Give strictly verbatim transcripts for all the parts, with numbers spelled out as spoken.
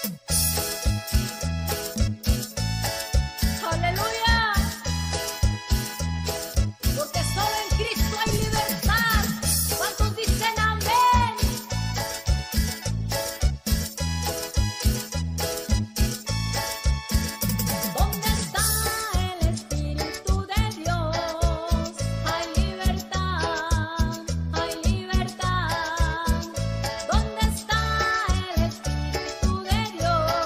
Aleluya, porque solo en Cristo hay libertad. ¿Cuántos dicen amén? ¿Dónde está el Espíritu de Dios? Hay libertad, hay libertad. ¿Dónde está el Espíritu de Dios?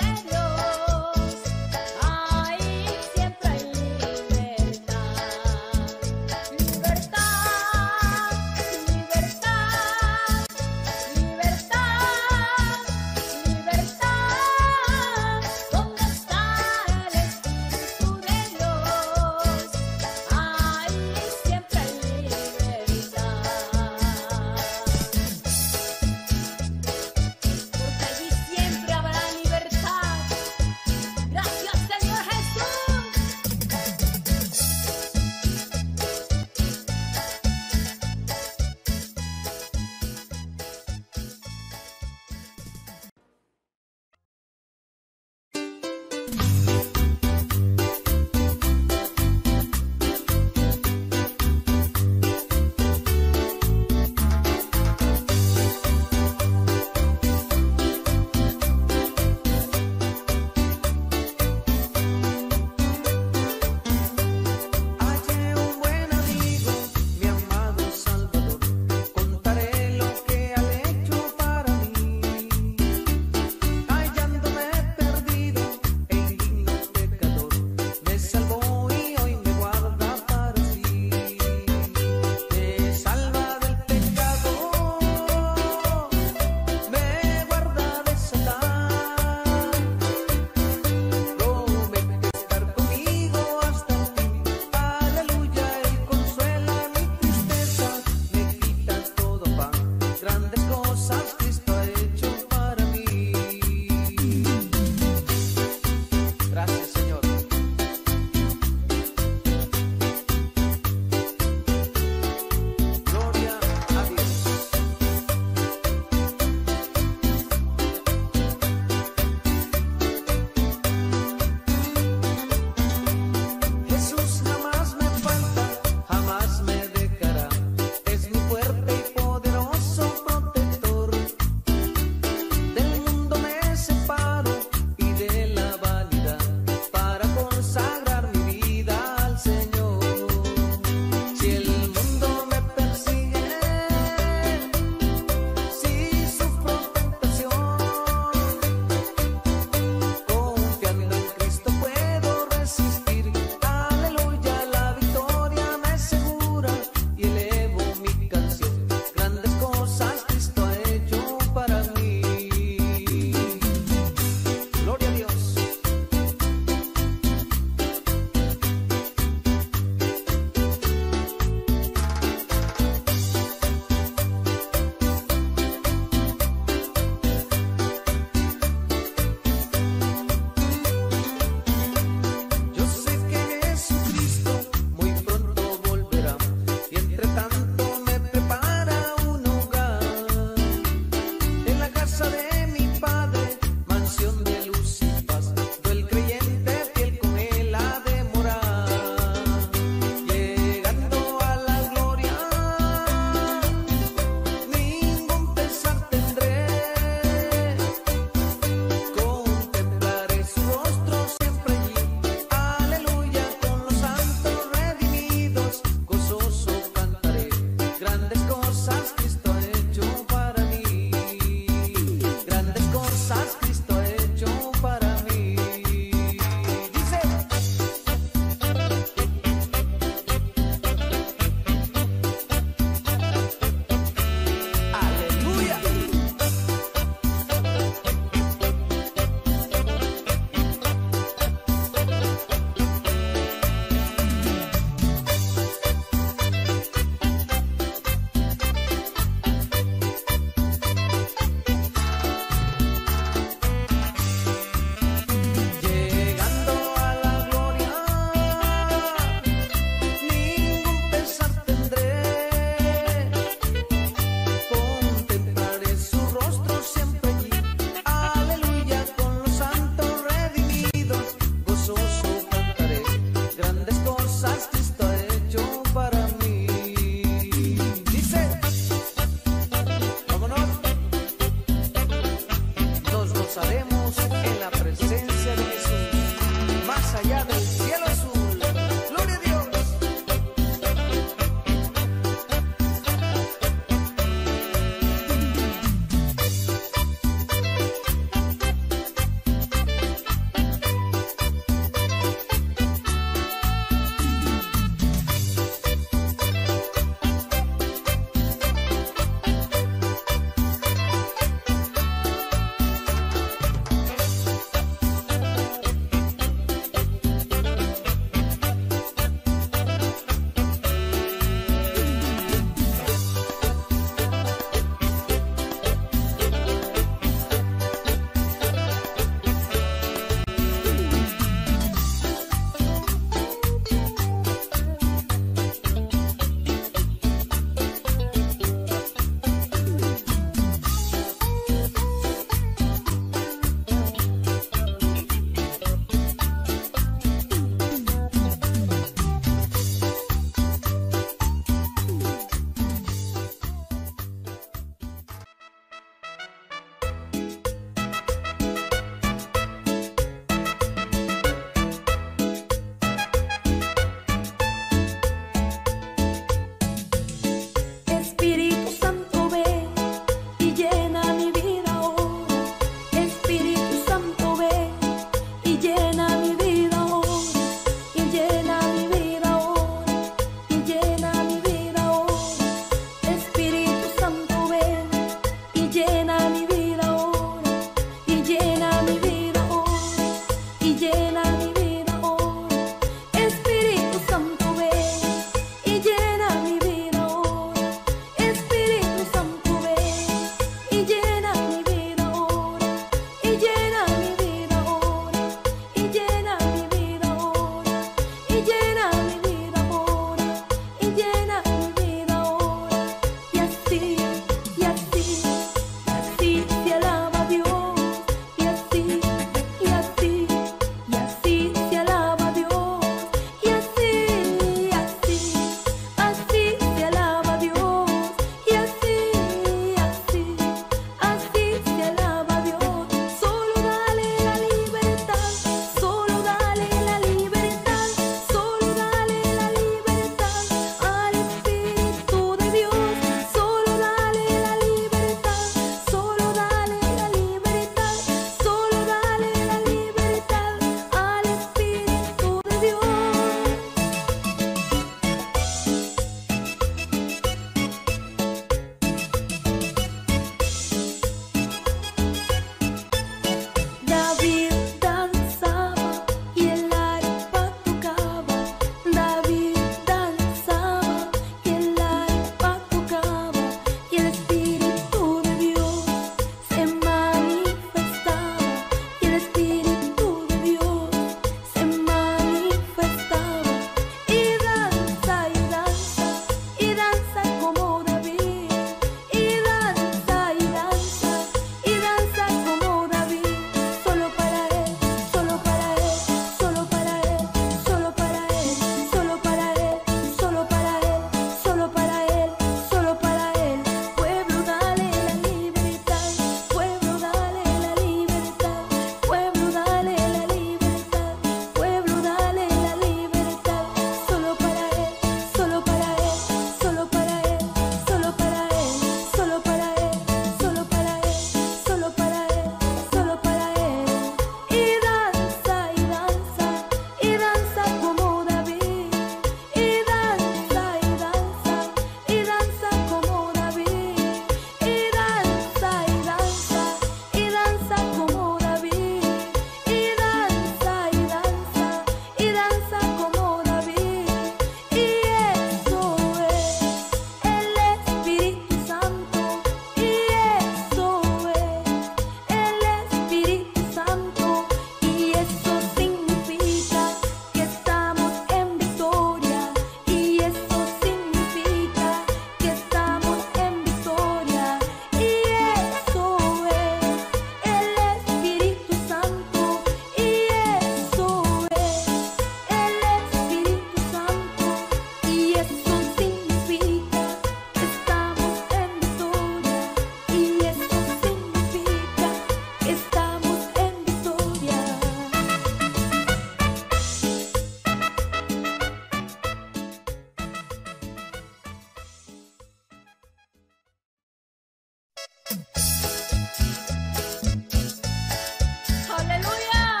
Aleluya.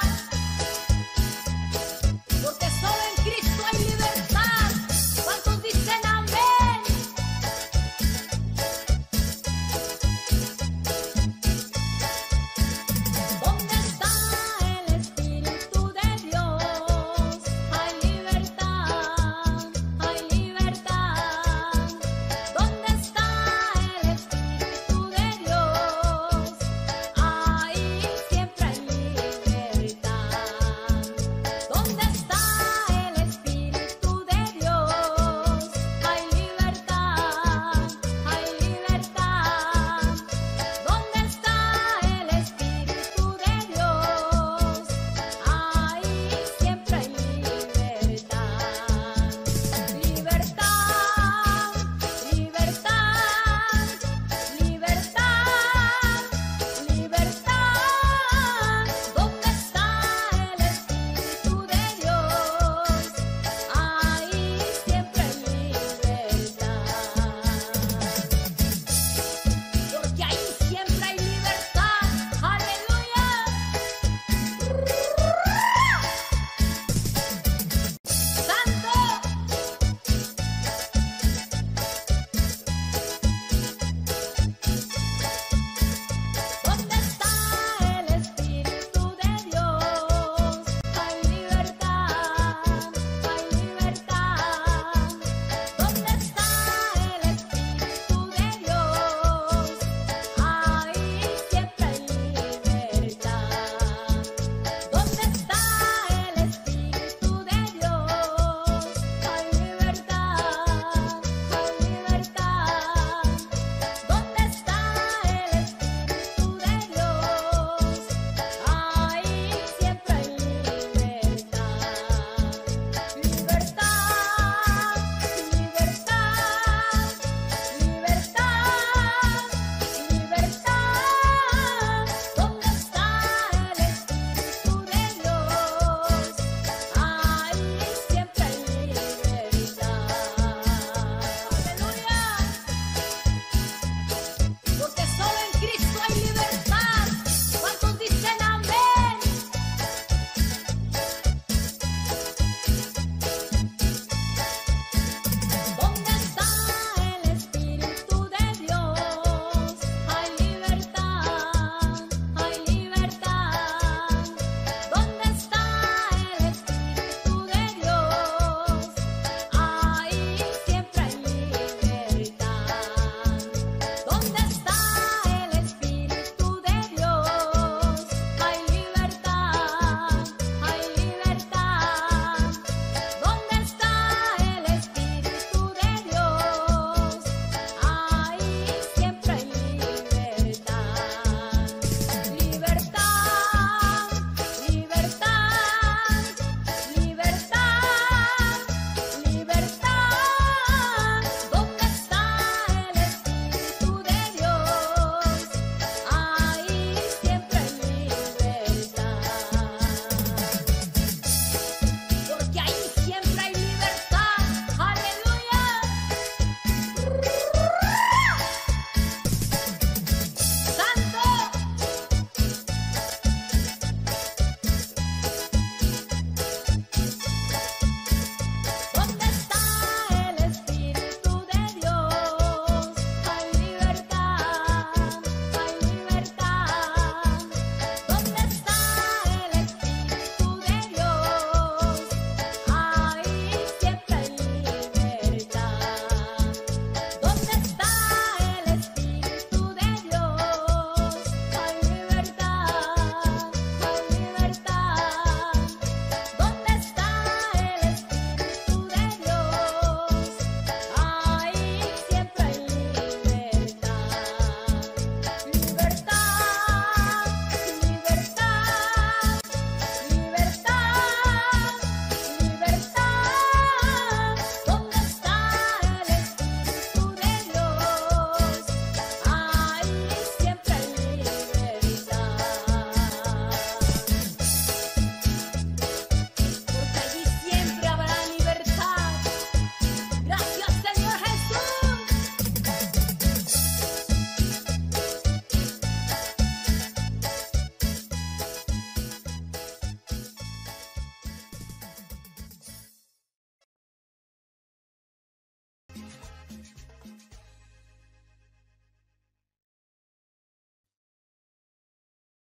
Porque solo en Cristo hay libertad. ¿Cuántos dicen amén? ¿Dónde está el Espíritu de Dios? Hay libertad, hay libertad. ¿Dónde está el Espíritu de Dios?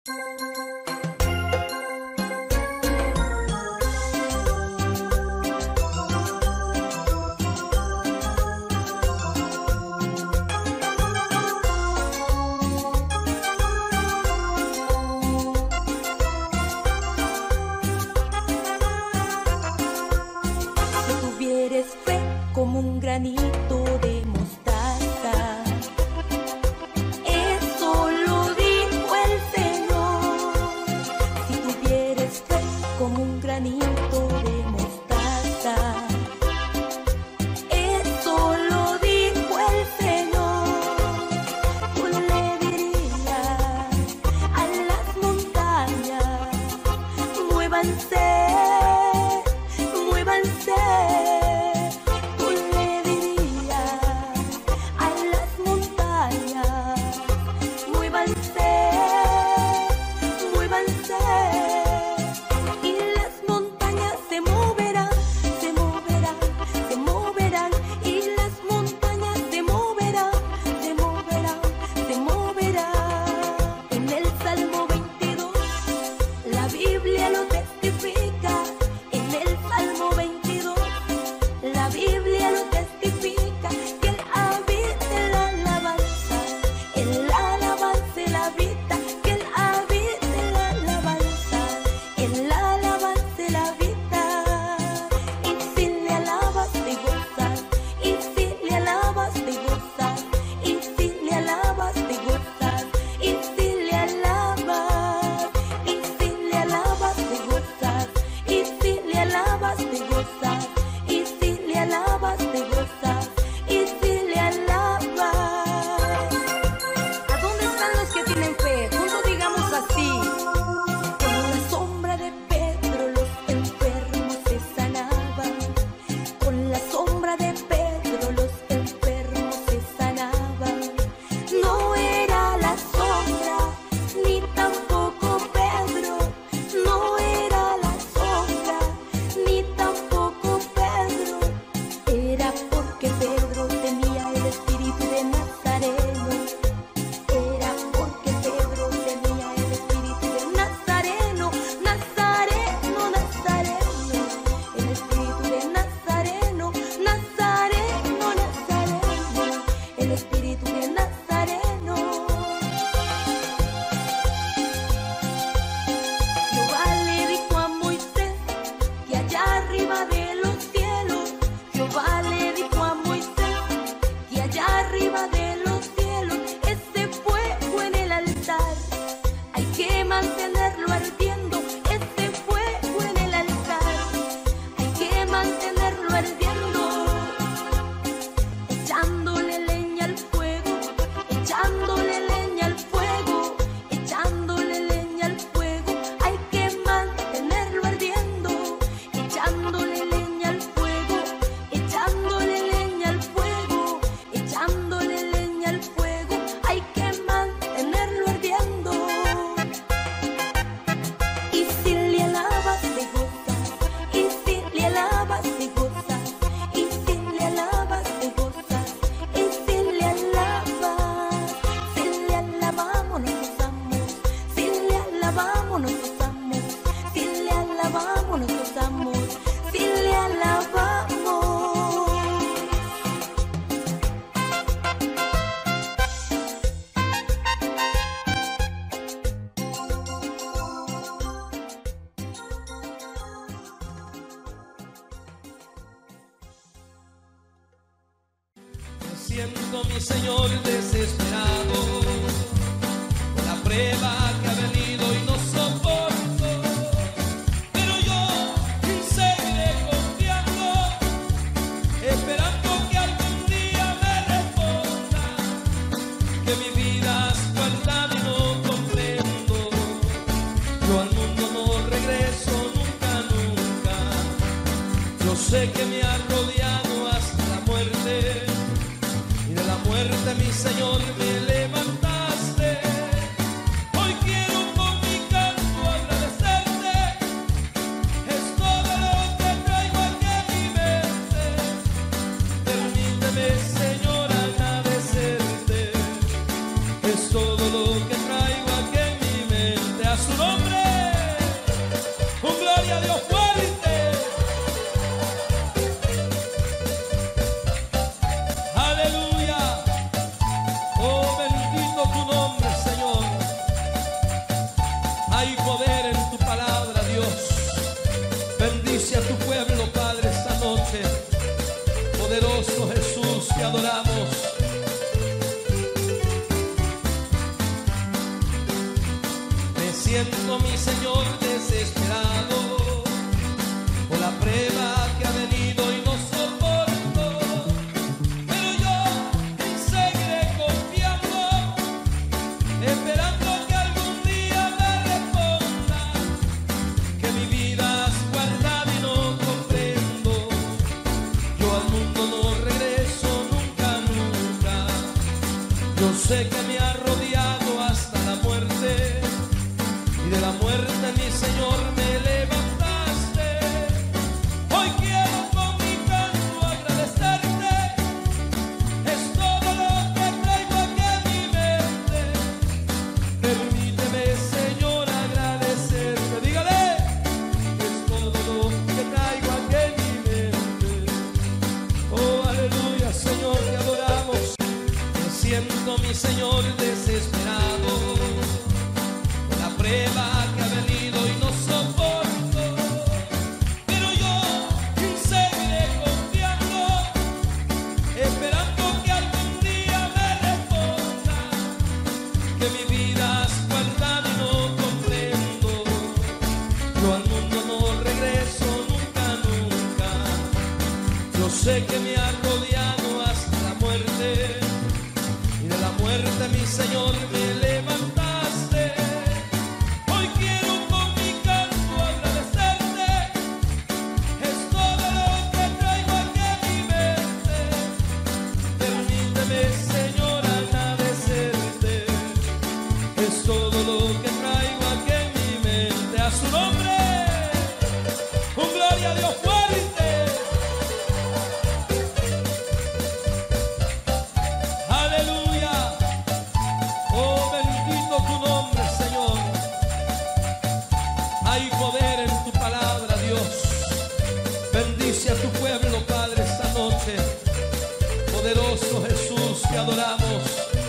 siento, mi Señor, desesperado por la prueba que ha venido y no soporto, pero yo seguiré confiando, esperando que algún día me responda que mi vida es guardada y no comprendo. Yo al mundo no regreso nunca, nunca. Yo sé que me ha rodeado hasta la muerte, y de la muerte, mi Señor, me levantaste. Hoy quiero con mi canto agradecerte, es todo lo que traigo aquí en mi mente. Permíteme, Señor, agradecerte, es todo lo que traigo aquí en mi mente. te adoramos. Me siento, mi Señor, desesperado por la prueba que ha venido y no soporto, pero yo seguiré confiando, esperando que algún día me responda que mi vida has guardado y no comprendo. Yo al mundo no regreso nunca, nunca. Yo sé que me ha rodeado hasta la muerte, y de la muerte, mi Señor, me levantaste. Hoy quiero con mi canto agradecerte. Es todo lo que traigo aquí en mi mente. Permíteme, Señor, agradecerte. Dígale, es todo lo que traigo aquí en mi mente. Oh, aleluya, Señor, te adoramos. Me siento, mi Señor, desesperado por la prueba que ha venido y no soporto, pero yo seguiré confiando, esperando que algún día me responda que mi vida has guardado y no comprendo. Yo al mundo no regreso nunca, nunca. Yo sé que me ha rodeado hasta la muerte, y de la muerte, mi Señor, me levantaste. Hoy quiero con mi canto agradecerte. Es todo lo que traigo aquí en mi mente. Permíteme, Señor, agradecerte. Es todo lo que traigo aquí en mi mente. A su nombre, con gloria a Dios fuerte. Aleluya. Oh, bendito tu nombre, Señor. Hay poder en tu palabra, Dios. Bendice a tu pueblo, Padre, esta noche. Poderoso Jesús, te adoramos.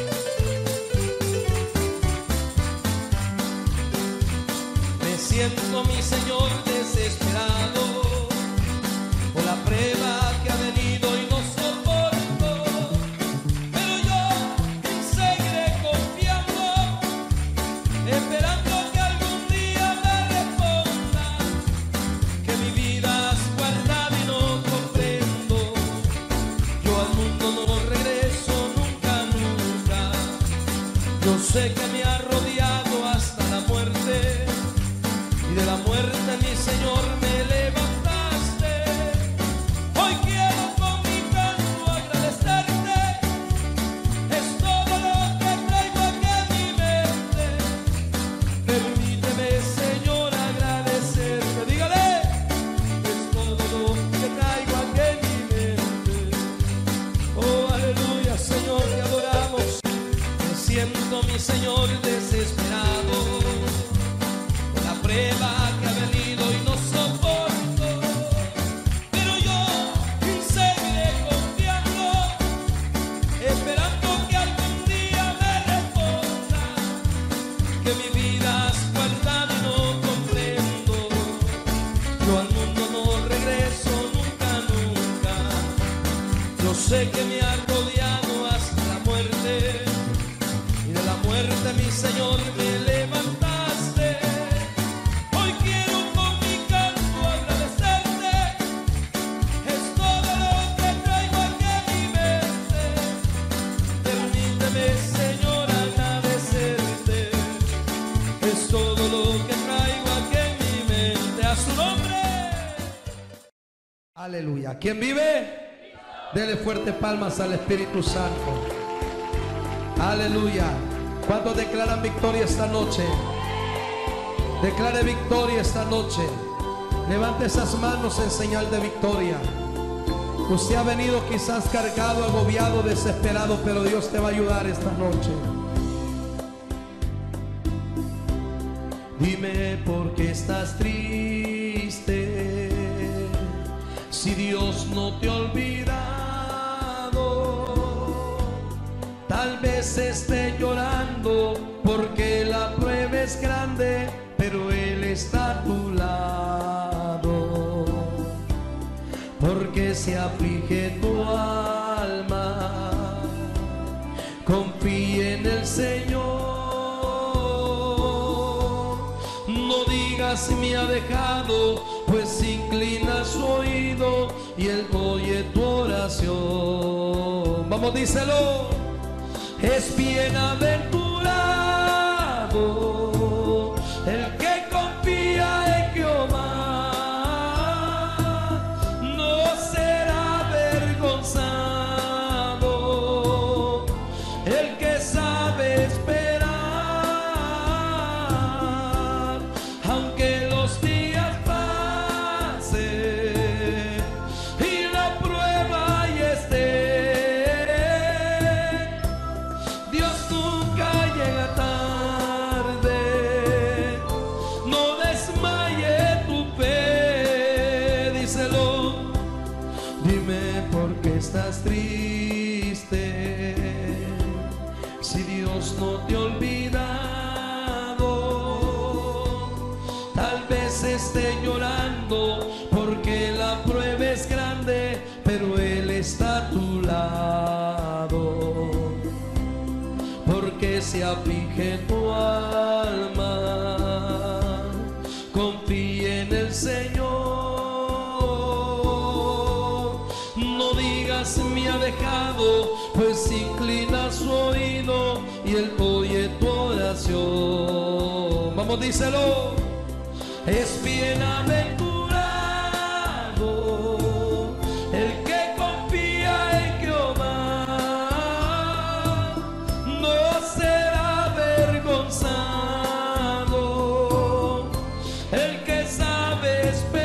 Me siento, mi Señor, desesperado por la prueba que ha venido y no soporto, pero yo seguiré confiando, esperando que algún día me responda que mi vida has guardado y no comprendo. Yo al mundo no regreso nunca, nunca. Yo sé que me ha rodeado hasta la muerte, y de la muerte, mi Señor, me levantaste. Hoy quiero con mi canto agradecerte. Es todo lo que traigo aquí en mi mente. Permíteme, Señor, agradecerte. Dígale, es todo lo que traigo aquí en mi mente. Oh, aleluya, Señor, te adoramos. Me siento, mi Señor, desesperado por la prueba que ha venido y no soporto, pero yo seguiré confiando, esperando que algún día me responda que mi vida has guardado y no comprendo. Yo al mundo no regreso nunca, nunca. Yo sé que me ha rodeado hasta la muerte, y de la muerte, mi Señor, me levantaste. Hoy quiero con mi canto agradecerte. Es todo lo que traigo aquí en mi mente. Permíteme, Señor, agradecerte. Es todo lo que traigo aquí en mi mente. A su nombre. Aleluya. ¿Quién vive? Dele fuertes palmas al Espíritu Santo. Aleluya. ¿Cuántos declaran victoria esta noche? Declare victoria esta noche. Levante esas manos en señal de victoria. Usted ha venido quizás cargado, agobiado, desesperado, pero Dios te va a ayudar esta noche. Dime por qué estás triste, si Dios no te ha olvidado. Tal vez esté llorando porque la prueba es grande, pero Él está a tu lado. Porque se aflige tu alma, confíe en el Señor. No digas me ha dejado, pues inclina su oído y Él oye tu oración. Vamos, díselo. Es bienaventurado el que confía en Jehová, no será avergonzado. El que sabe esperar, aunque los días pasen y la prueba y esté, Dios nunca llega tarde. No desmaye tu fe, díselo. Dime por qué estás triste, si Dios no te ha olvidado. Tal vez esté llorando porque la prueba es grande, pero Él está a tu lado. Porque se aflige tu alma, confía en el Señor. No digas me ha dejado, pues inclina su oído y Él oye tu oración. Vamos, díselo. Es bienaventurado el que confía en Jehová, no será avergonzado. El que sabe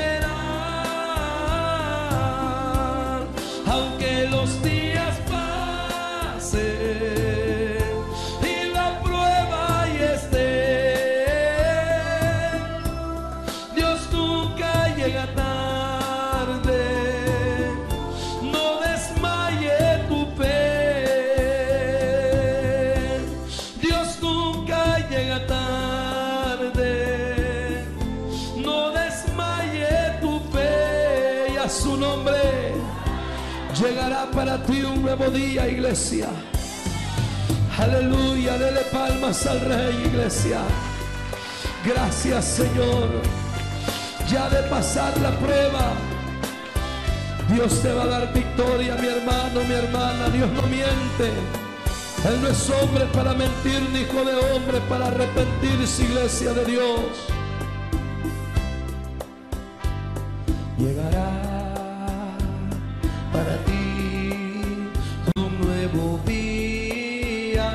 esperar, aunque los días pasen y la prueba y esté, Dios nunca llega tarde. No desmaye tu fe. Dios nunca llega tarde. No desmaye tu fe. Y a su nombre llegará para ti un nuevo día, iglesia. Aleluya, dele palmas al Rey, iglesia. Gracias, Señor. Ya de pasar la prueba, Dios te va a dar victoria, mi hermano, mi hermana. Dios no miente. Él no es hombre para mentir, ni hijo de hombre para arrepentirse, iglesia de Dios. Llegará para ti un nuevo día,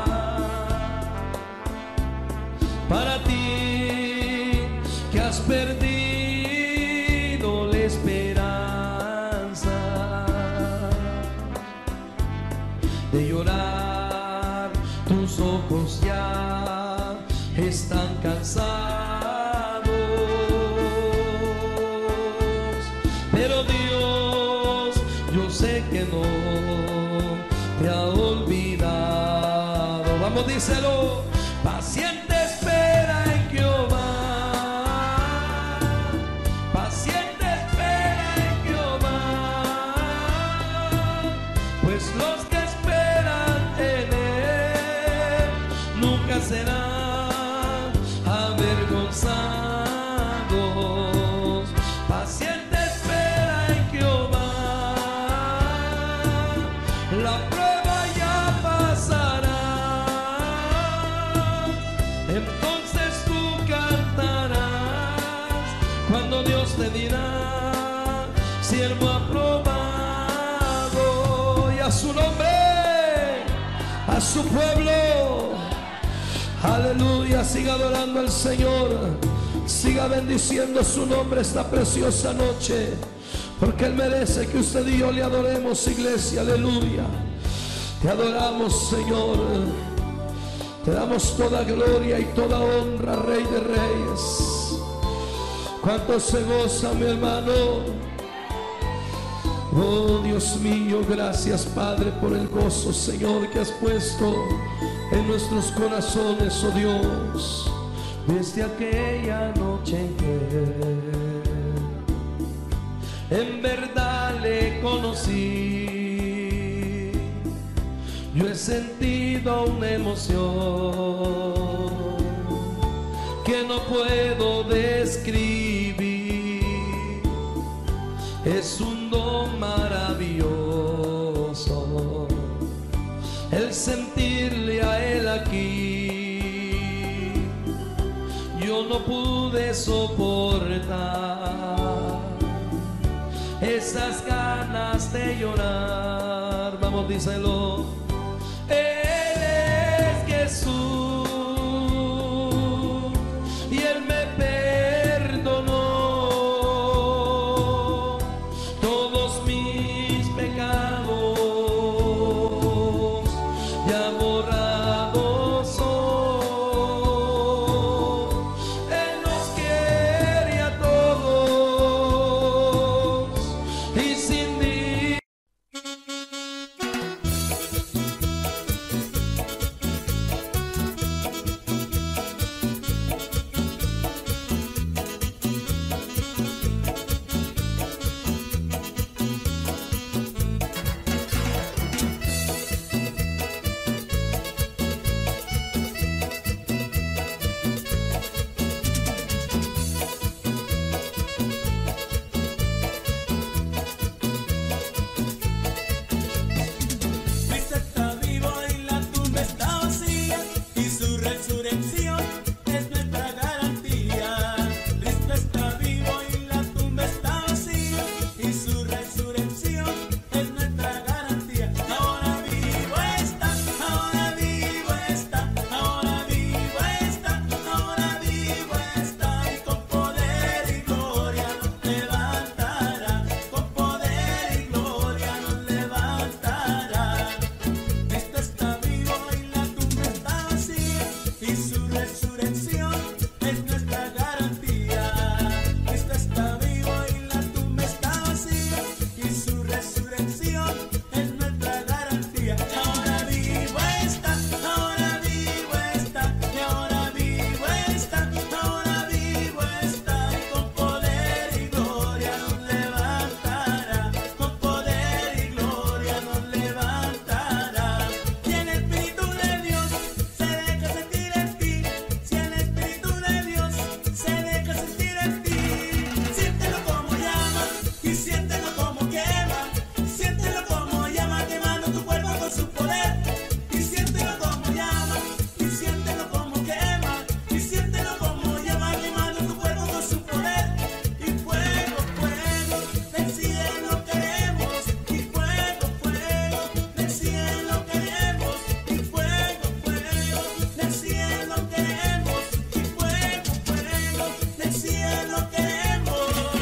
para ti que has perdido la esperanza de llorar. Tus ojos ya están cansados, pero Dios, yo sé que no te ha olvidado. Vamos, díselo. Paciente espera en Jehová, paciente espera en Jehová, pues los que esperan en Él nunca serán avergonzados. Paciente espera en Jehová, la prueba ya pasará. Entonces tú cantarás cuando Dios te dirá, siervo aprobado. Y a su nombre, a su pueblo, aleluya. Siga adorando al Señor, siga bendiciendo su nombre esta preciosa noche, porque Él merece que usted y yo le adoremos, iglesia. Aleluya. Te adoramos, Señor. Te damos toda gloria y toda honra, Rey de Reyes. Cuánto se goza, mi hermano. Oh, Dios mío, gracias, Padre, por el gozo, Señor, que has puesto en nuestros corazones, oh Dios. Desde aquella noche en que en verdad le conocí, Yo he sentido una emoción que no puedo describir. Es un don maravilloso el sentirle a Él aquí. Yo no pude soportar esas ganas de llorar. Vamos, díselo. Él es Jesús y Él me perdonó todos mis pecados, ya borrados son. Él nos quiere a todos y sin di- Cristo está vivo y la tumba está vacía, y su resurrección es nuestra garantía. Cristo está vivo y la tumba está vacía, y su resurrección es nuestra garantía. Ahora vivo está, ahora vivo está, ahora vivo está, ahora vivo está, y con poder y gloria nos levantará, con poder y gloria nos levantará. Cristo está vivo y la tumba está vacía, y su resurrección es nuestra garantía. Cristo está vivo y la tumba está vacía, y su resurrección es nuestra garantía. Y ahora vivo está, ahora vivo está, y ahora vivo está, ahora vivo está, y con poder y gloria nos levantará, con poder y gloria nos levantará. Si el Espíritu de Dios se deja sentir en ti, si el Espíritu de Dios se deja sentir en ti, siéntelo como llama y siéntelo como quema, siéntelo como llama quemando tu cuerpo con su poder, y siéntelo como llama y siéntelo como quema, y siéntelo como llama quemando tu cuerpo con su poder. Y fuego, fuego del cielo queremos, y fuego, fuego del cielo queremos, y fuego, fuego del cielo queremos, y fuego, fuego del cielo queremos.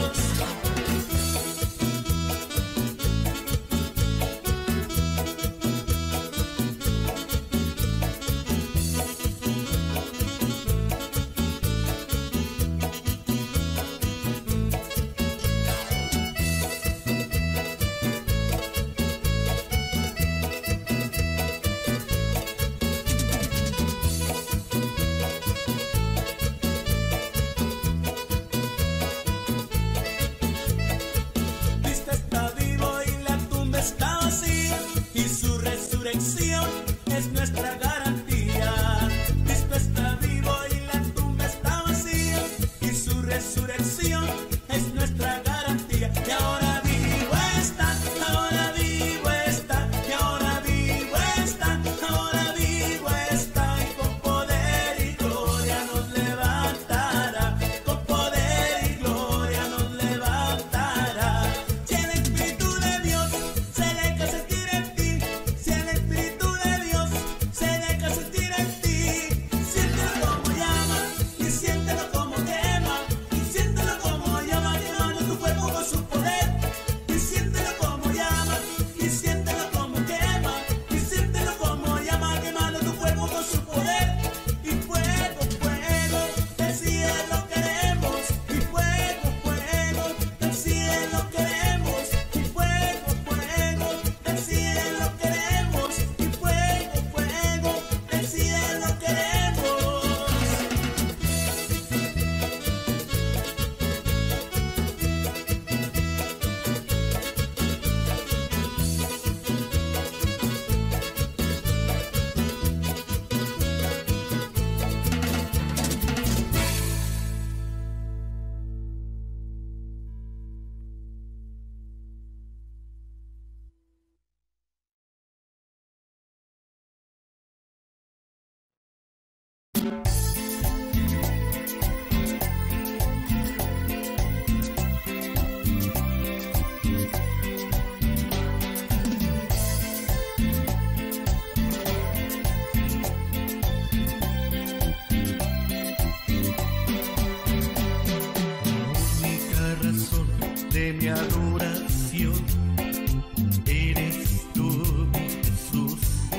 Cristo está vivo y la tumba está vacía, y su resurrección es nuestra garantía. Cristo está vivo y la tumba está vacía, y su resurrección es nuestra garantía. Y ahora vivo está, ahora vivo está, y ahora vivo está, ahora vivo está, y con poder y gloria nos levantará, con poder y gloria nos levantará. Si el Espíritu de Dios se deja sentir en ti, si el Espíritu de Dios se deja sentir en ti, siéntelo como llama y siéntelo como quema, y siéntelo como De mi adoración eres tú, mi Jesús,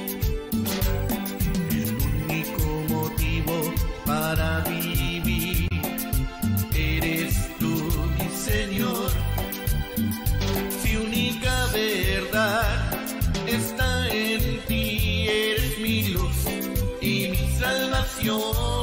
el único motivo para vivir. Eres tú, mi Señor, si única verdad está en ti. Eres mi luz y mi salvación,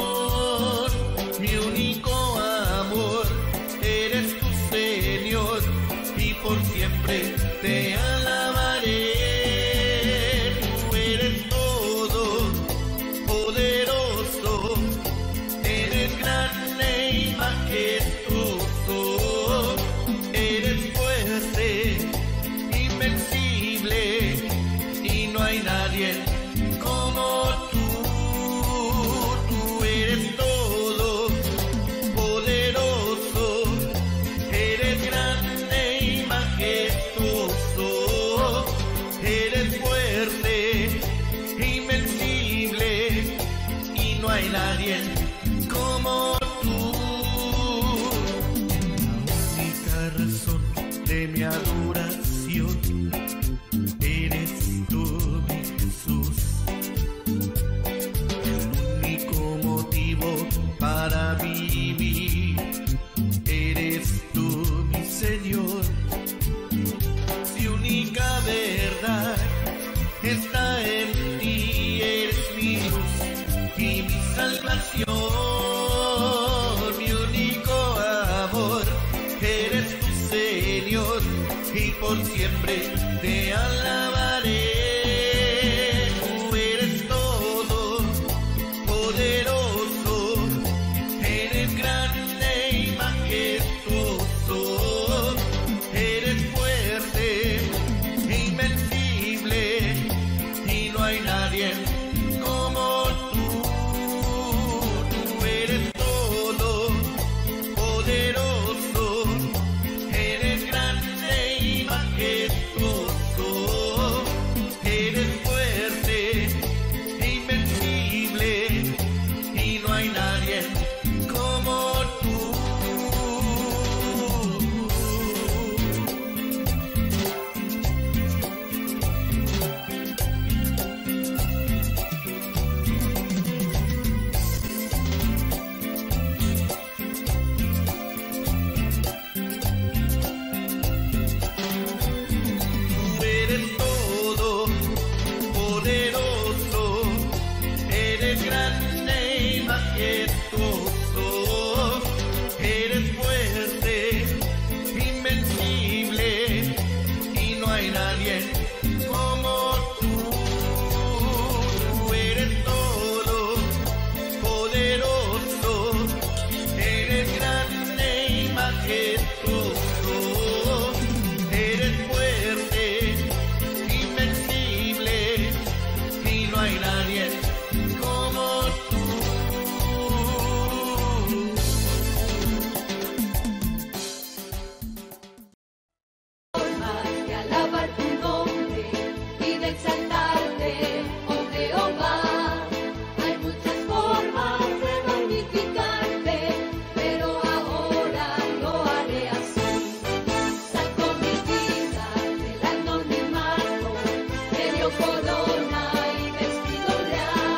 mi único amor. Eres tú, Señor, y por siempre te alabaré. Tú eres todo poderoso, eres grande y majestuoso, eres fuerte, invencible, y no hay nadie como tú. Tú eres todo poderoso, eres grande y majestuoso, eres fuerte, invencible, y no hay nadie como tú. La única razón de mi adoración eres tú, mi Jesús, el único motivo para vivir. Eres tú, mi Señor, si única verdad está en ti. Eres mi luz y mi salvación, mi único amor. Eres tú, Señor, y por siempre te alabaré. Tú eres todo poderoso, eres grande y majestuoso, eres fuerte, invencible, y no hay nadie como tú. Tú eres todo poderoso, eres grande y majestuoso, eres fuerte, invencible, y no hay nadie como tú. Tú eres todo poderoso, eres grande y majestuoso, eres fuerte, invencible, y no hay nadie como tú. Tú eres todo poderoso, eres grande y majestuoso, eres fuerte, invencible, y no hay nadie como tú. Formas de alabar tu nombre y de exaltarte, oh Jehová. Hay muchas formas de magnificarte, pero ahora lo haré así. Saco mi vida del anonimato, me dio corona y vestido real.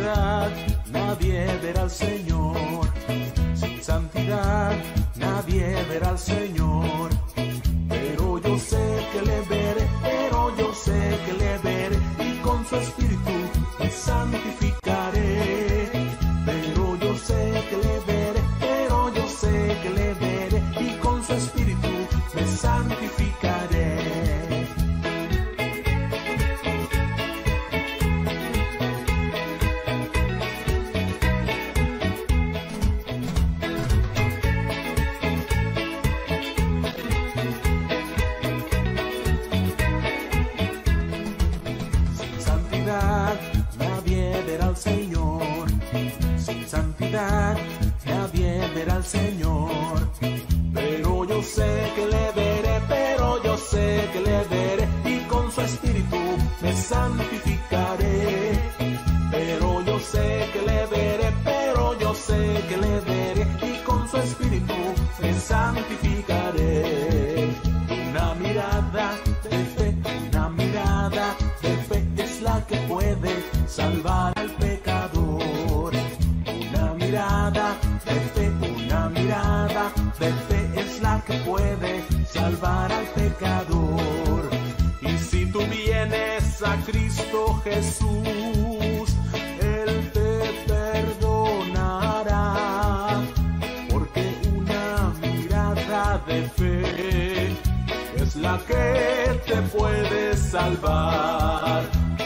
santidad nadie verá al Señor. Sin santidad nadie verá al Señor. Pero yo sé que le veré, pero yo sé que le veré, y con su espíritu me santificaré. Pero yo sé que le veré, pero yo sé que le veré, y con su espíritu me santificaré. Nadie verá al Señor. Sin santidad nadie verá al Señor. Pero yo sé que le veré, pero yo sé que le veré, y con su espíritu me santificaré. Pero yo sé que le veré, pero yo sé que le veré, y con su espíritu me santificaré. Una mirada de fe, una mirada de fe es la que puede salvar al pecador. Una mirada de fe, una mirada de fe es la que puede salvar al pecador. Y si tú vienes a Cristo Jesús, Él te perdonará, porque una mirada de fe es la que te puede salvar.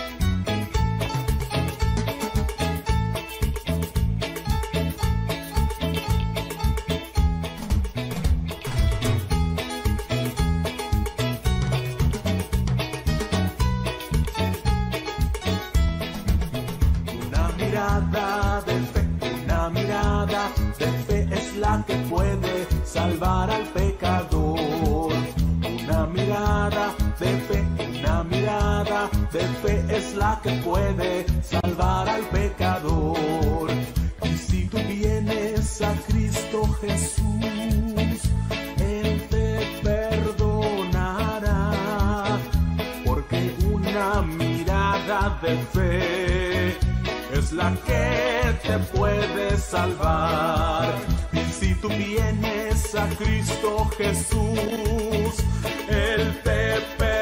Una mirada de fe, una mirada de fe es la que puede salvar al pecador. Una mirada de fe, una mirada de fe es la que puede salvar al pecador. Y si tú vienes a Cristo Jesús, Él te perdonará, porque una mirada de fe es la que te puede salvar. Y si tú vienes a Cristo Jesús, Él te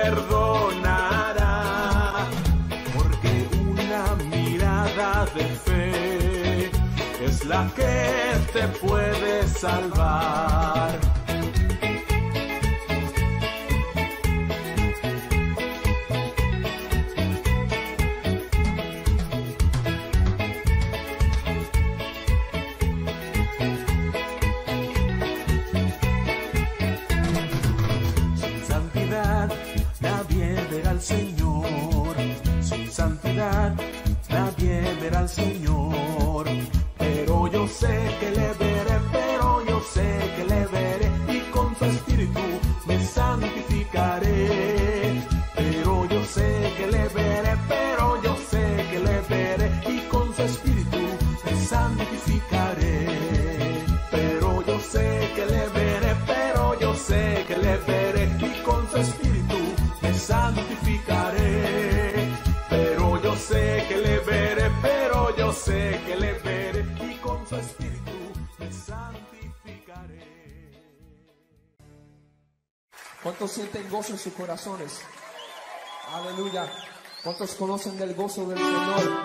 perdonará, porque una mirada de fe es la que te puede salvar. Señor, sin santidad nadie verá al Señor. Pero yo sé que le veré, pero yo sé que le veré, y con su espíritu me santificaré. Pero yo sé que le veré, pero yo sé que le veré, y con su espíritu me santificaré. Pero yo sé que le veré, pero yo sé que le veré, y con su espíritu me santificaré. Pero yo sé que le veré, pero yo sé que le veré, y con su espíritu me santificaré. ¿Cuántos sienten gozo en sus corazones? Aleluya. ¿Cuántos conocen del gozo del Señor?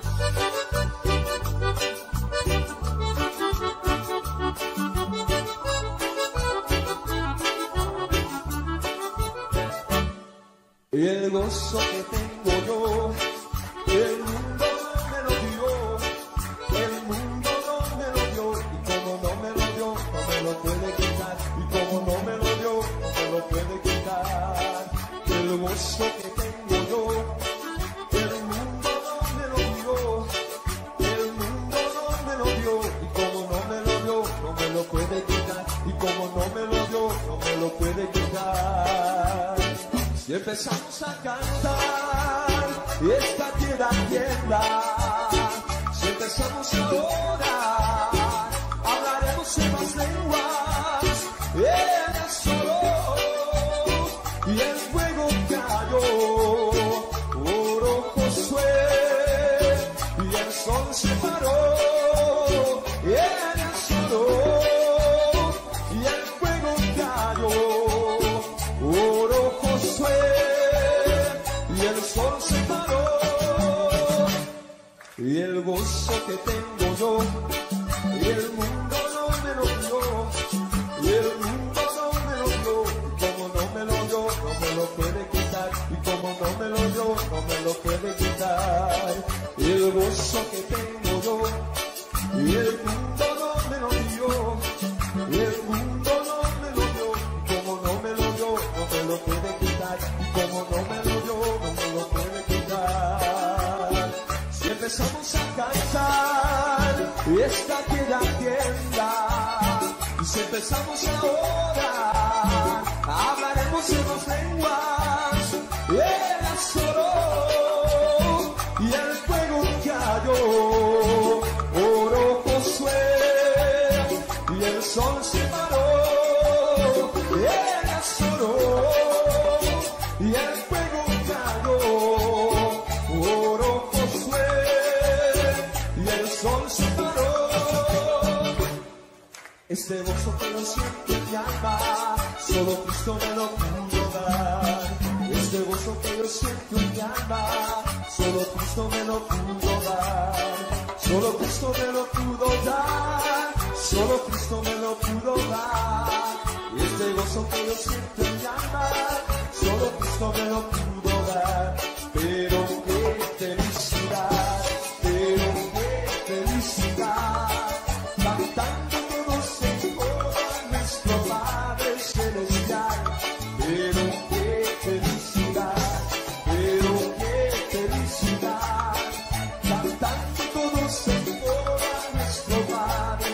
Y el gozo que tengo yo, el mundo no me lo dio, el mundo no me lo dio, y como no me lo dio, no me lo puede quitar, y como no me lo dio, no me lo puede quitar. El gozo que tengo yo, el mundo no me lo dio, el mundo no me lo dio, y como no me lo dio, no me lo puede quitar, y como no me lo dio, no me lo puede quitar. Si empezamos a cantar y esta tierra tiembla, si empezamos a orar, hablaremos en más lenguas. Él es solo y el fuego cayó, oró Josué y el sol se paró y ella lloró y el fuego cayó. Oró Josué y el sol se paró. Y el gozo que tengo yo, y el mundo no me lo dio, y el mundo no me lo dio, y como no me lo dio, no me lo puede quitar, y como no me lo dio, no me lo puede quitar. Y el gozo que tengo yo, y el mundo no me lo dio, y el mundo no me lo dio, y como no me lo dio, no me lo puede quitar, y como no me lo dio, no me lo puede quitar. Si empezamos a cantar, esta queda tienda, y si empezamos a orar, hablaremos en las lenguas. Y ella lloró y el fuego cayó. Oró Josué y el sol se paró. Y ella lloró y el fuego cayó. Oró Josué y el sol se paró. Este gozo que lo siento en mi alma, solo Cristo me lo pudo dar. Este gozo que yo siento en mi alma, solo Cristo me lo pudo dar. Solo Cristo me lo pudo dar. Solo Cristo me lo pudo dar. Y este gozo que yo siento en mi alma, solo Cristo me lo pudo dar. Pero qué felicidad, pero qué felicidad, cantando todos en coro a nuestro Padre Celestial. Pero qué felicidad, pero qué felicidad, cantando todos en coro a nuestro Padre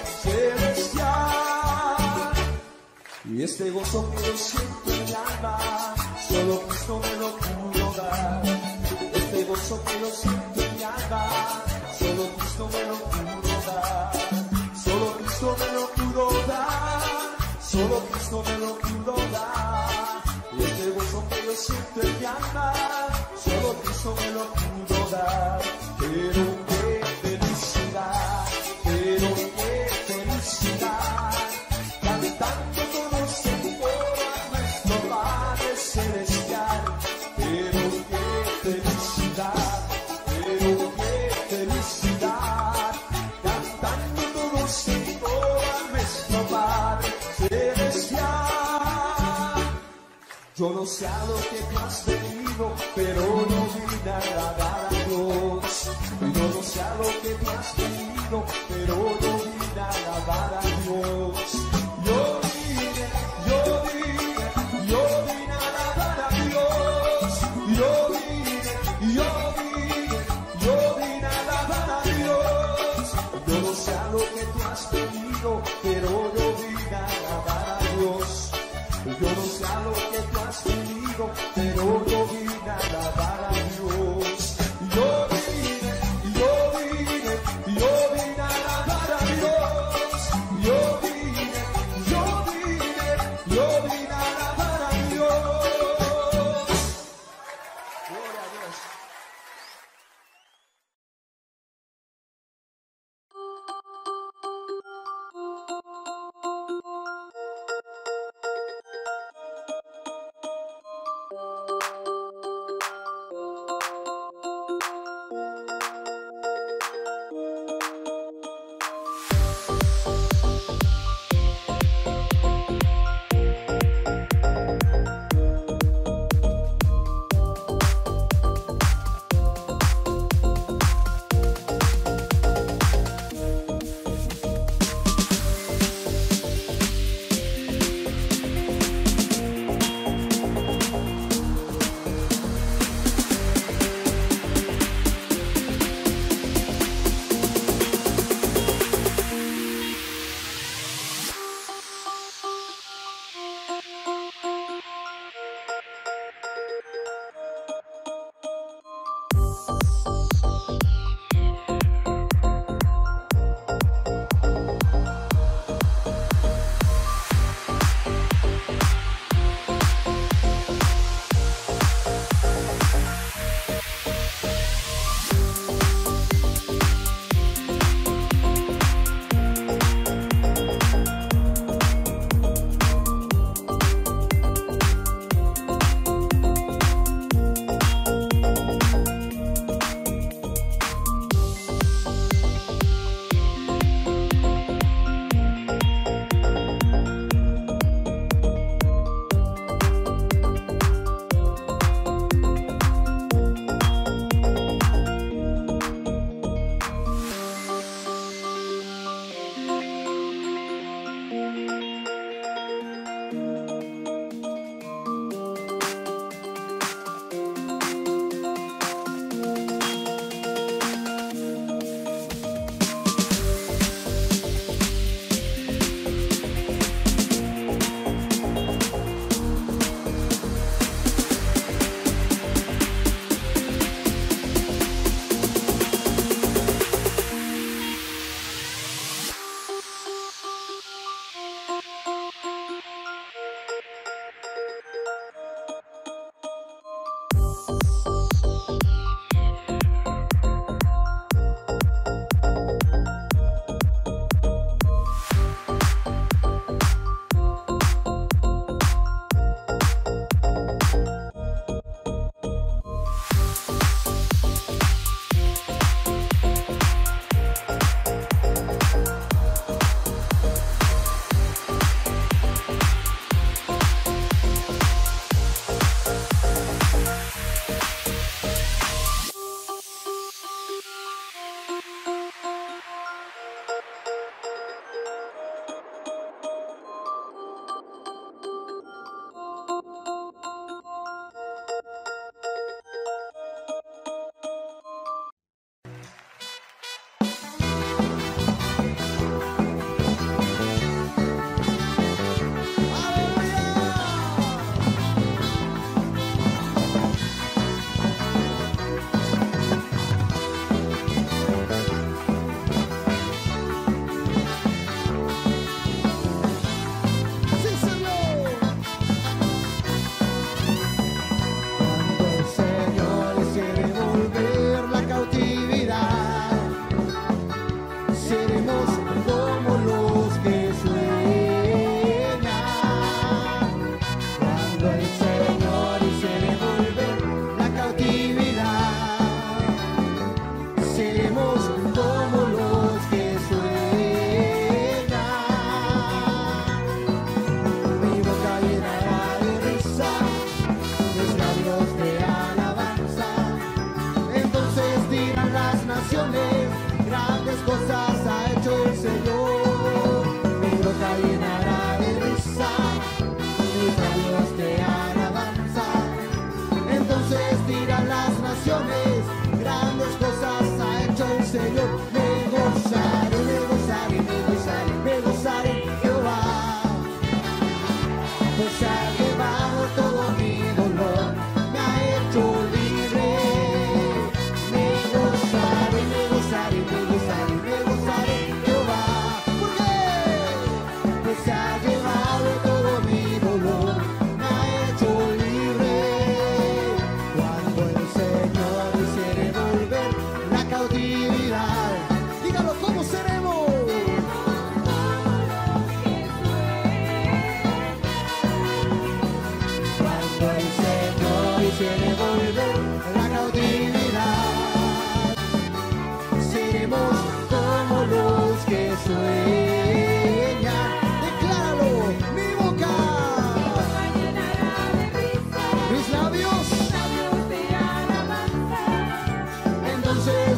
Celestial. Y este gozo que yo siento en mi alma, solo Cristo me lo pudo dar. Este gozo que yo siento en mi alma, solo Cristo me lo pudo dar. Solo Cristo me lo pudo dar. Solo Cristo me lo pudo dar. Y este gozo que yo siento en mi alma, solo Cristo me lo pudo dar. Pero qué felicidad, pero qué felicidad, cantando todos en coro a nuestro Padre Celestial. Pero qué felicidad, pero qué felicidad, cantando todos en coro a nuestro Padre Celestial. Yo no sé a lo que tú has venido, pero no vine a agradar a Dios. Yo no sé a lo que tú has venido, pero no vine a agradar a Dios. Yo vine, yo vine, yo vine a agradar a Dios. Yo vine, yo vine, yo vine a agradar a Dios. Yo no sé a lo que tú has venido, pero yo vine a agradar a Dios. Yo no sé a lo que tú has venido, pero yo vine a agradar a Dios. Yo vine, yo vine, yo vine a agradar a Dios. Yo vine, yo vine, yo vine a agradar a Dios. Gloria a Dios.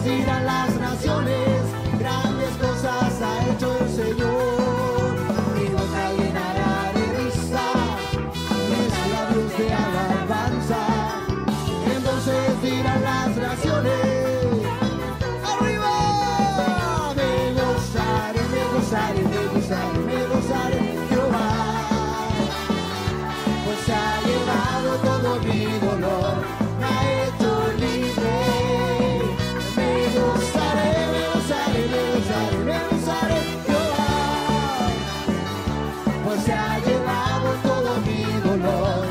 Entonces dirán las naciones, grandes cosas ha hecho el Señor. Mi boca llenará de risa, mis labios de alabanza. Entonces dirán las naciones, arriba, me gozaré, me gozaré, me gozaré, me gozaré en Jehová. Pues se ha llevado todo mi dolor, me ha hecho libre. Me gozaré, me gozaré, me gozaré, me gozaré en Jehová. Pues se ha llevado todo mi dolor.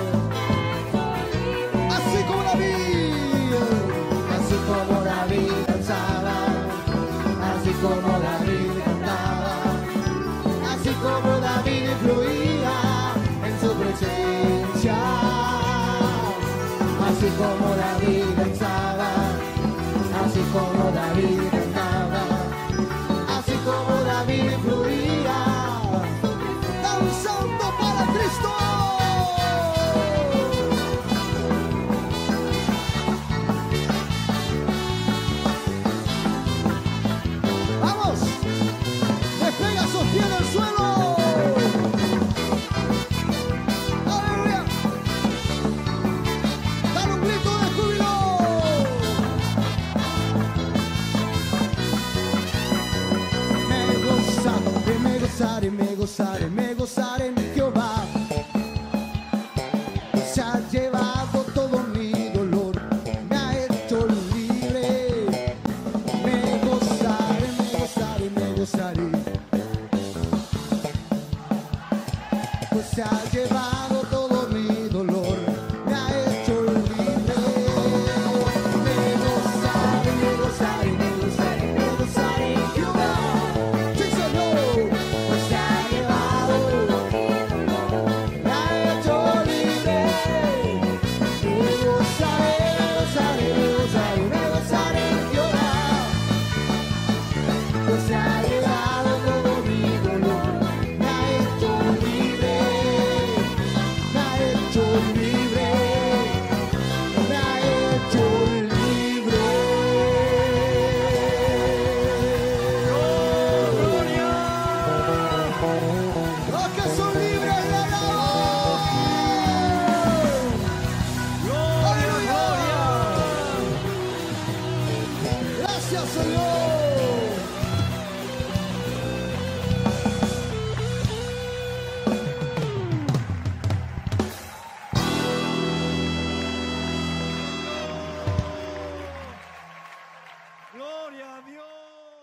Así como David, así como David danzaba, así como David cantaba, así como David fluía en su presencia, así como David danzaba, así como David cantaba, así como David fluía, danzando para Cristo. Vamos, despega sus pies del suelo. Aleluya. Dale un grito de júbilo. Me gozaré, me gozaré, me gozaré, me gozaré en Jehová. Se ha llevado todo mi dolor, me ha hecho libre. Me gozaré, me gozaré, me gozaré. Pues se ha llevado todo mi dolor, me ha hecho libre. Me gozaré, me gozaré, me gozaré, me gozaré en Jehová. Sí, Señor. Pues se ha llevado, me ha hecho libre. Me gozaré, me gozaré, me gozaré, me gozaré en Jehová. Pues se ha llevado todo mi dolor, me ha hecho libre, me ha hecho libre, me ha hecho libre. Los que son libres de la gloria. Gracias, Señor. Gloria a Dios.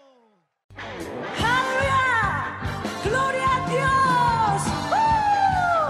¡Aleluya! ¡Gloria a Dios! ¡Uh!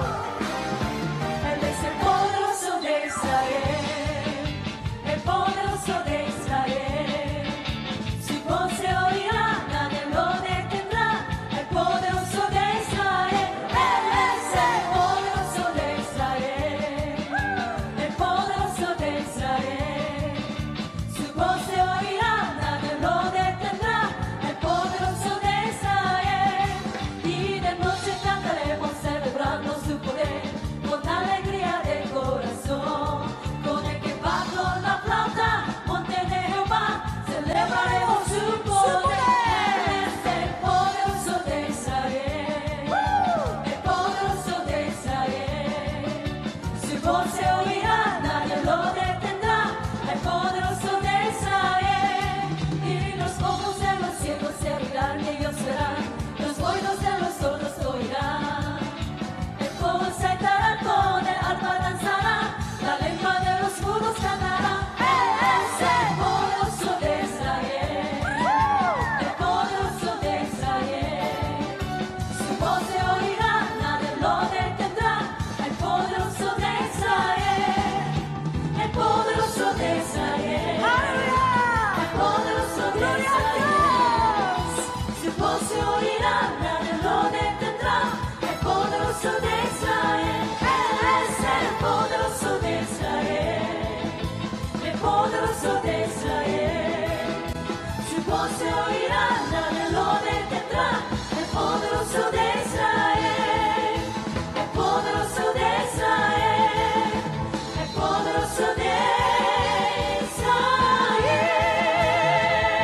Él es el poderoso de Israel, el poderoso de Israel. Su voz se oirá, nadie lo detendrá. El poderoso de Israel, Él es el poderoso de Israel, el poderoso de Israel. Su voz se oirá, nadie lo detendrá. El poderoso de Israel. Y de noche cantaremos celebrando su poder con alegría de corazón. Con el que va con la flauta, monte de Jehová, celebraremos su poder. Él es el poderoso de Israel, el poderoso de Israel. Su voz se oirá, nadie lo detendrá. El poderoso de Israel. Y los ojos de los ciegos se abrirán y ellos verán, los oídos de los sordos oirán. El fuego saltará, con el arpa danzará, la lengua de los mudos cantará. Él es el poderoso de Israel, el poderoso de Israel. Su voz se oirá, nadie lo detendrá. El poderoso de Israel, el poderoso de Israel, el poderoso de Israel. Su voz se oirá, nadie lo detendrá. El poderoso de Israel, Él es el poderoso de Israel, el poderoso de Israel. Su voz se oirá, nadie lo detendrá. El poderoso de Israel, el poderoso de Israel, el poderoso de Israel.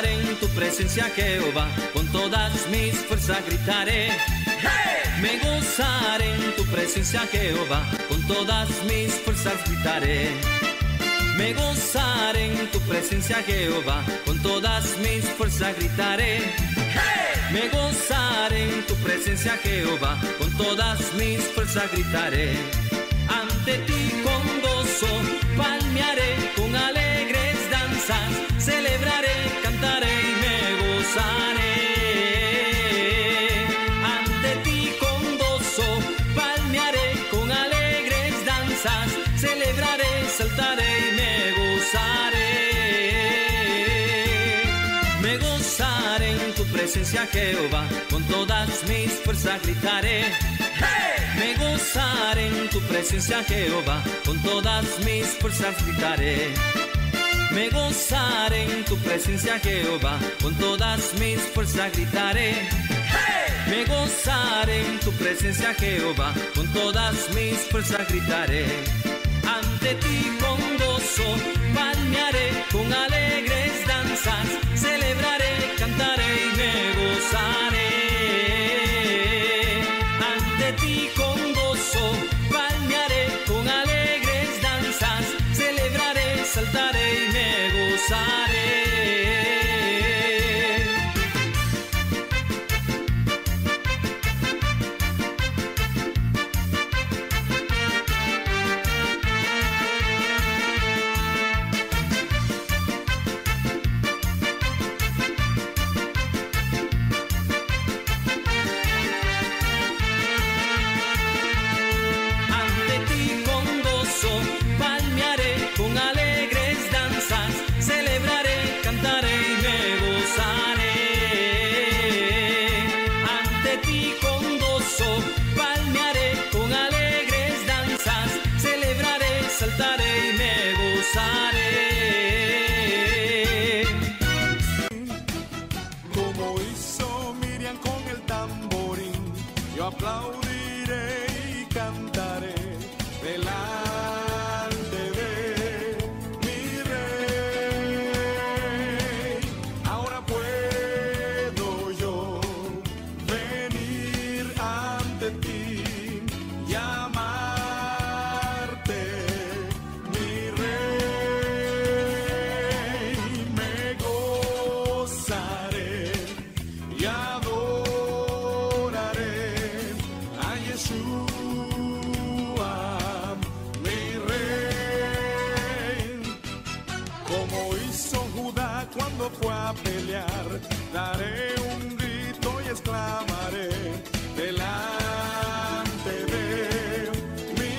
gozar en tu presencia, Jehová, con todas mis fuerzas gritaré. ¡Hey! Me gozaré en tu presencia, Jehová, con todas mis fuerzas gritaré. Me gozaré en tu presencia, Jehová, con todas mis fuerzas gritaré. ¡Hey! Me gozaré en tu presencia, Jehová, con todas mis fuerzas gritaré. Ante ti con gozo palmearé, con alegres danzas celebraré, cantaré y me gozaré. Ante ti con gozo palmearé, con alegres danzas celebraré, saltaré y me gozaré. Me gozaré en tu presencia, Jehová, con todas mis fuerzas gritaré. ¡Hey! Me gozaré en tu presencia, Jehová, con todas mis fuerzas gritaré. Me gozaré en tu presencia, Jehová, con todas mis fuerzas gritaré. ¡Hey! Me gozaré en tu presencia, Jehová, con todas mis fuerzas gritaré. Ante ti con gozo palmearé, con alegres danzas celebraré, cantaré y me gozaré. Ante ti con gozo palmearé, con alegres danzas celebraré, saltaré y me gozaré. Como hizo Miriam con el tamborín, yo aplaudiré y cantaré delante de mi rey. Ahora puedo yo venir ante ti y amarte, mi rey. Me gozaré y adoraré a Yeshua, mi rey. Como hizo Judá cuando fue a pelear, daré un grito y exclamaré delante de mi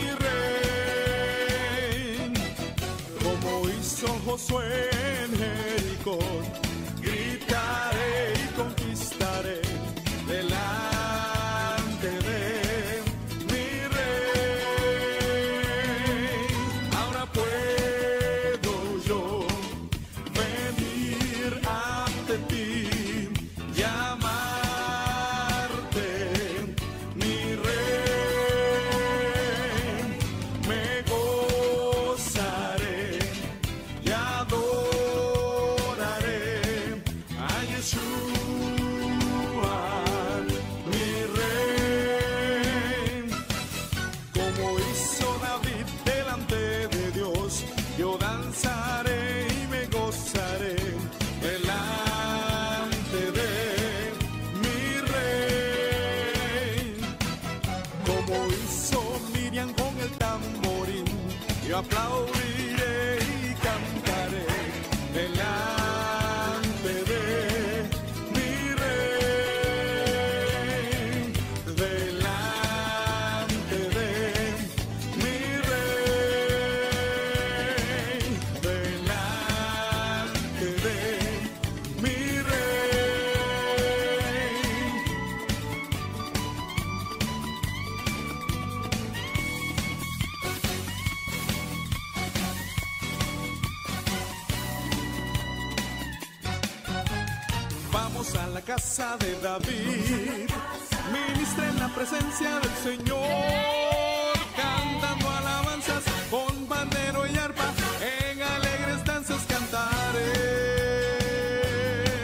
rey. Como hizo Josué en Jericó, gritaré y conquistaré delante de mi rey. Ahora puedo yo venir ante ti y amarte, mi rey. Me gozaré y adoraré a Yeshua, mi rey. Como hizo David delante de Dios, yo danzaré y me gozaré delante de mi rey. Como hizo Miriam con el tamborín, yo aplaudiré y cantaré delante de mi rey. Delante de mi rey. Delante de mi rey. Vamos a la casa de David, ministra en la presencia del Señor, cantando alabanzas con pandero y arpa, en alegres danzas cantaré.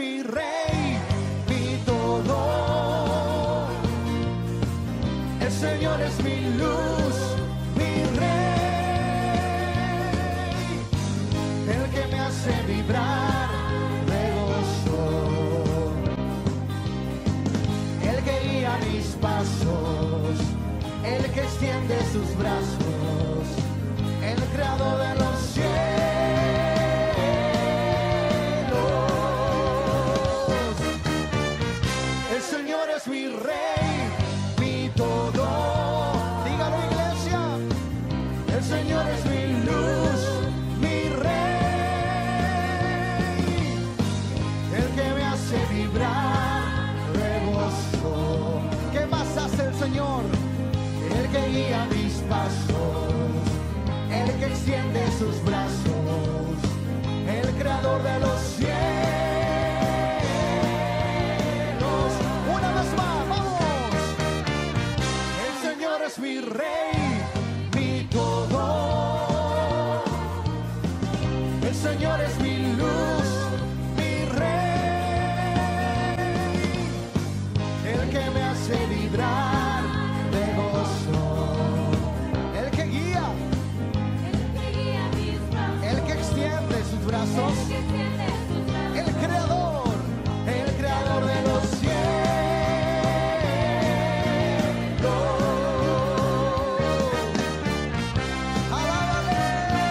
mi rey, mi todo. El Señor es mi luz, mi rey, el que me hace vibrar de gozo, el que guía mis pasos, el que extiende sus brazos, el creador de los cielos. El Señor es mi rey, mi todo. Dígalo, iglesia. El Señor es mi luz, mi rey, el que me hace vibrar de gozo. ¿Qué más hace el Señor? El que guía mis pasos, el que extiende sus brazos, el creador de los cielos. Una vez más, vamos. El Señor es mi rey, mi todo. El Señor es mi luz, mi rey, el que me hace vibrar de gozo, el que guía, el que extiende sus brazos, el creador, el creador de los cielos. ¡Alábale!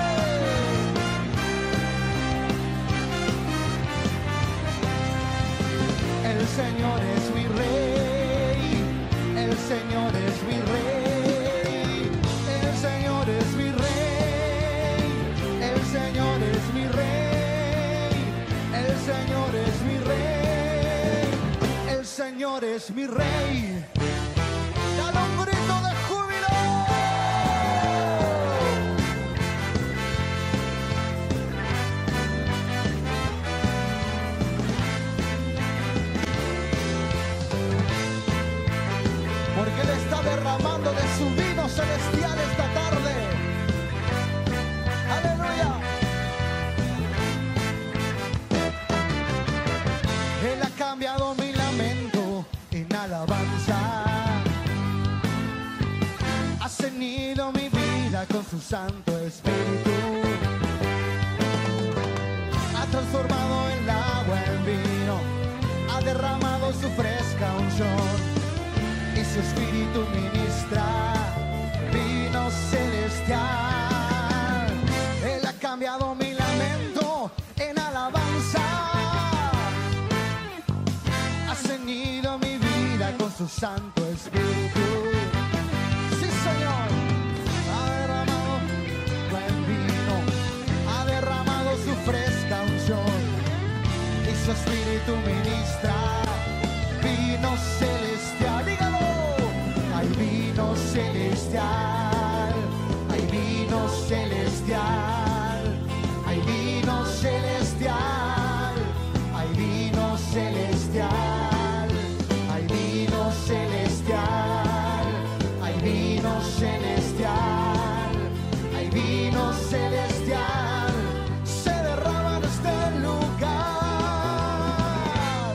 El Señor es mi rey, el Señor es mi rey, el Señor es mi rey, el Señor es mi rey, el Señor es mi rey, el Señor es mi rey. Dale un grito de júbilo. Porque Él está derramando de su vino celestial esta tarde. Aleluya. Él ha cambiado mi lamento en alabanza, ha ceñido mi vida con su Santo Espíritu, ha transformado el agua en vino, ha derramado su fresca unción y su Espíritu ministra vino celestial. Él ha cambiado mi lamento en alabanza, ha ceñido mi vida con su Santo Espíritu. Sí, Señor. Ha derramado buen vino, ha derramado su fresca unción y su Espíritu ministra vino celestial. Dígalo. Hay vino celestial, hay vino celestial, hay vino celestial, hay vino celestial, hay vino celestial, hay vino celestial, hay vino celestial, se derrama en este lugar.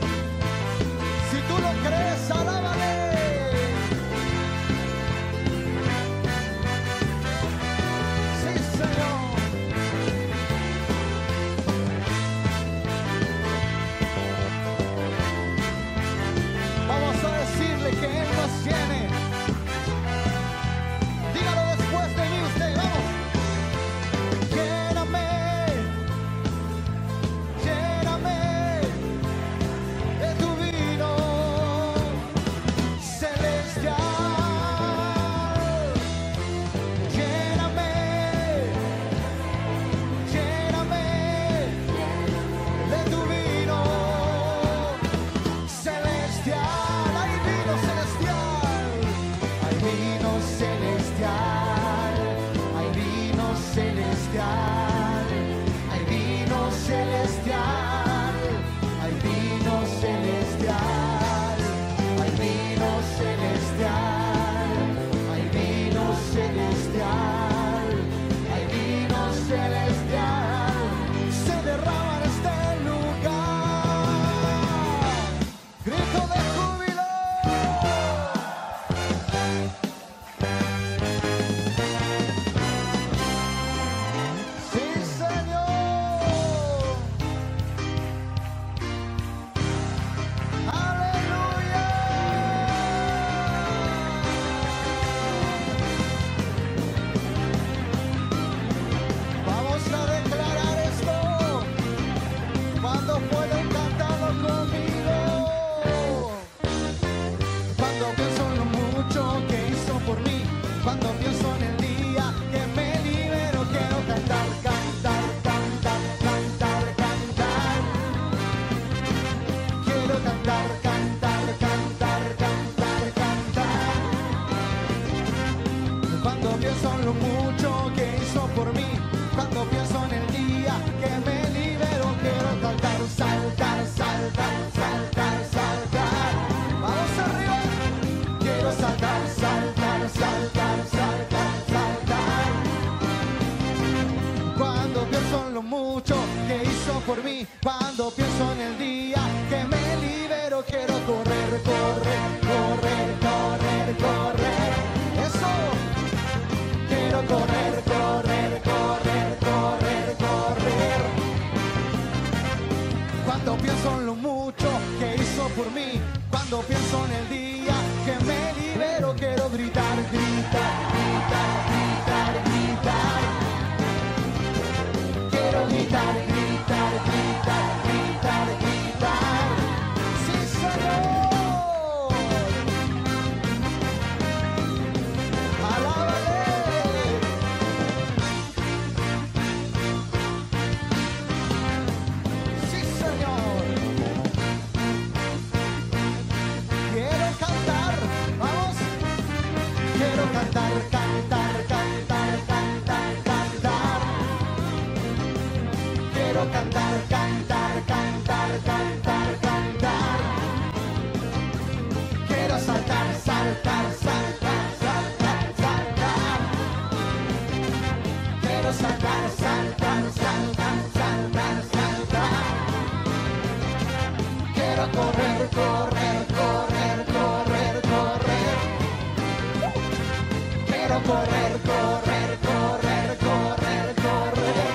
Si tú lo crees, alábale. mí. Cuando pienso en el día que me libero, quiero gritar, gritar, gritar, gritar, gritar. Quiero gritar, gritar, gritar, gritar, gritar. ¡Sí, Señor! ¡Alábale! ¡Sí, Señor! Quiero cantar, vamos. Quiero cantar, cantar, cantar, cantar, cantar. Quiero cantar, cantar, cantar, cantar, cantar. Quiero saltar, saltar, saltar, saltar, saltar. Quiero saltar, saltar, saltar, saltar, saltar. Quiero correr, correr, correr, correr, correr. Quiero correr, correr, correr, correr, correr.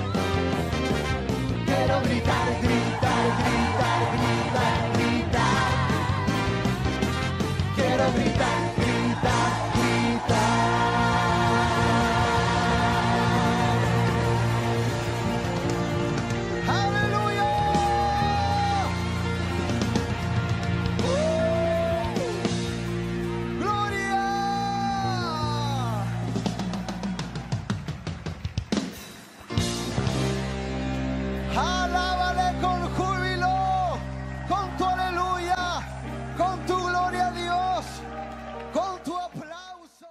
Quiero gritar, gritar, gritar, gritar, gritar. Quiero gritar, gritar, gritar. ¡Aleluya! ¡Uh! ¡Gloria! Alábale con júbilo, con tu aleluya, con tu gloria a Dios, con tu aplauso.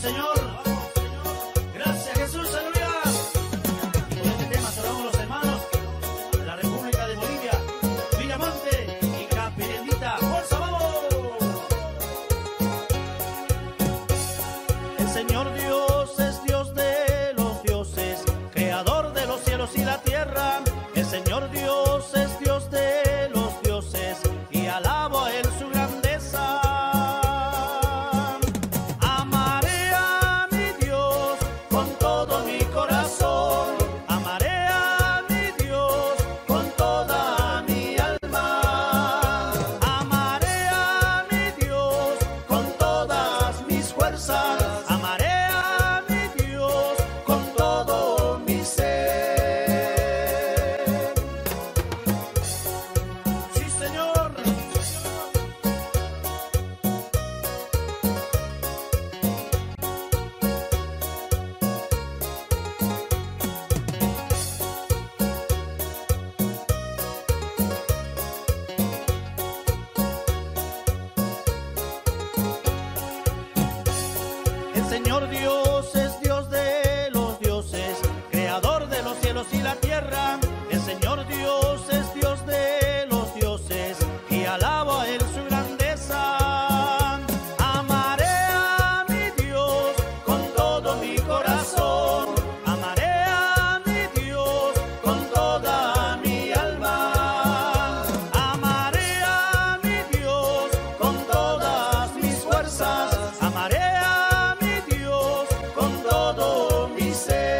Señor. Gracias, Jesús, aleluya. Y con este tema saludamos a los hermanos de la República de Bolivia, Villamonte y Capirendita. ¡Fuerza, vamos! El Señor Dios es Dios de los dioses, creador de los cielos y la tierra. El Señor Dios es Dios de los dioses y alabo a Él su grandeza. Amaré a mi Dios con todo mi corazón, amaré a mi Dios con toda mi alma, amaré a mi Dios con todas mis fuerzas, amaré a mi Dios con todo mi ser. Sí, Señor. El Señor Dios es Dios de los dioses, creador de los cielos y la tierra. El Señor Dios es Dios de los dioses y alabo a Él su grandeza. Amaré a mi Dios con todo mi corazón, amaré a mi Dios con toda mi alma, amaré a mi Dios con todas mis fuerzas, amaré a mi Dios con todo mi ser.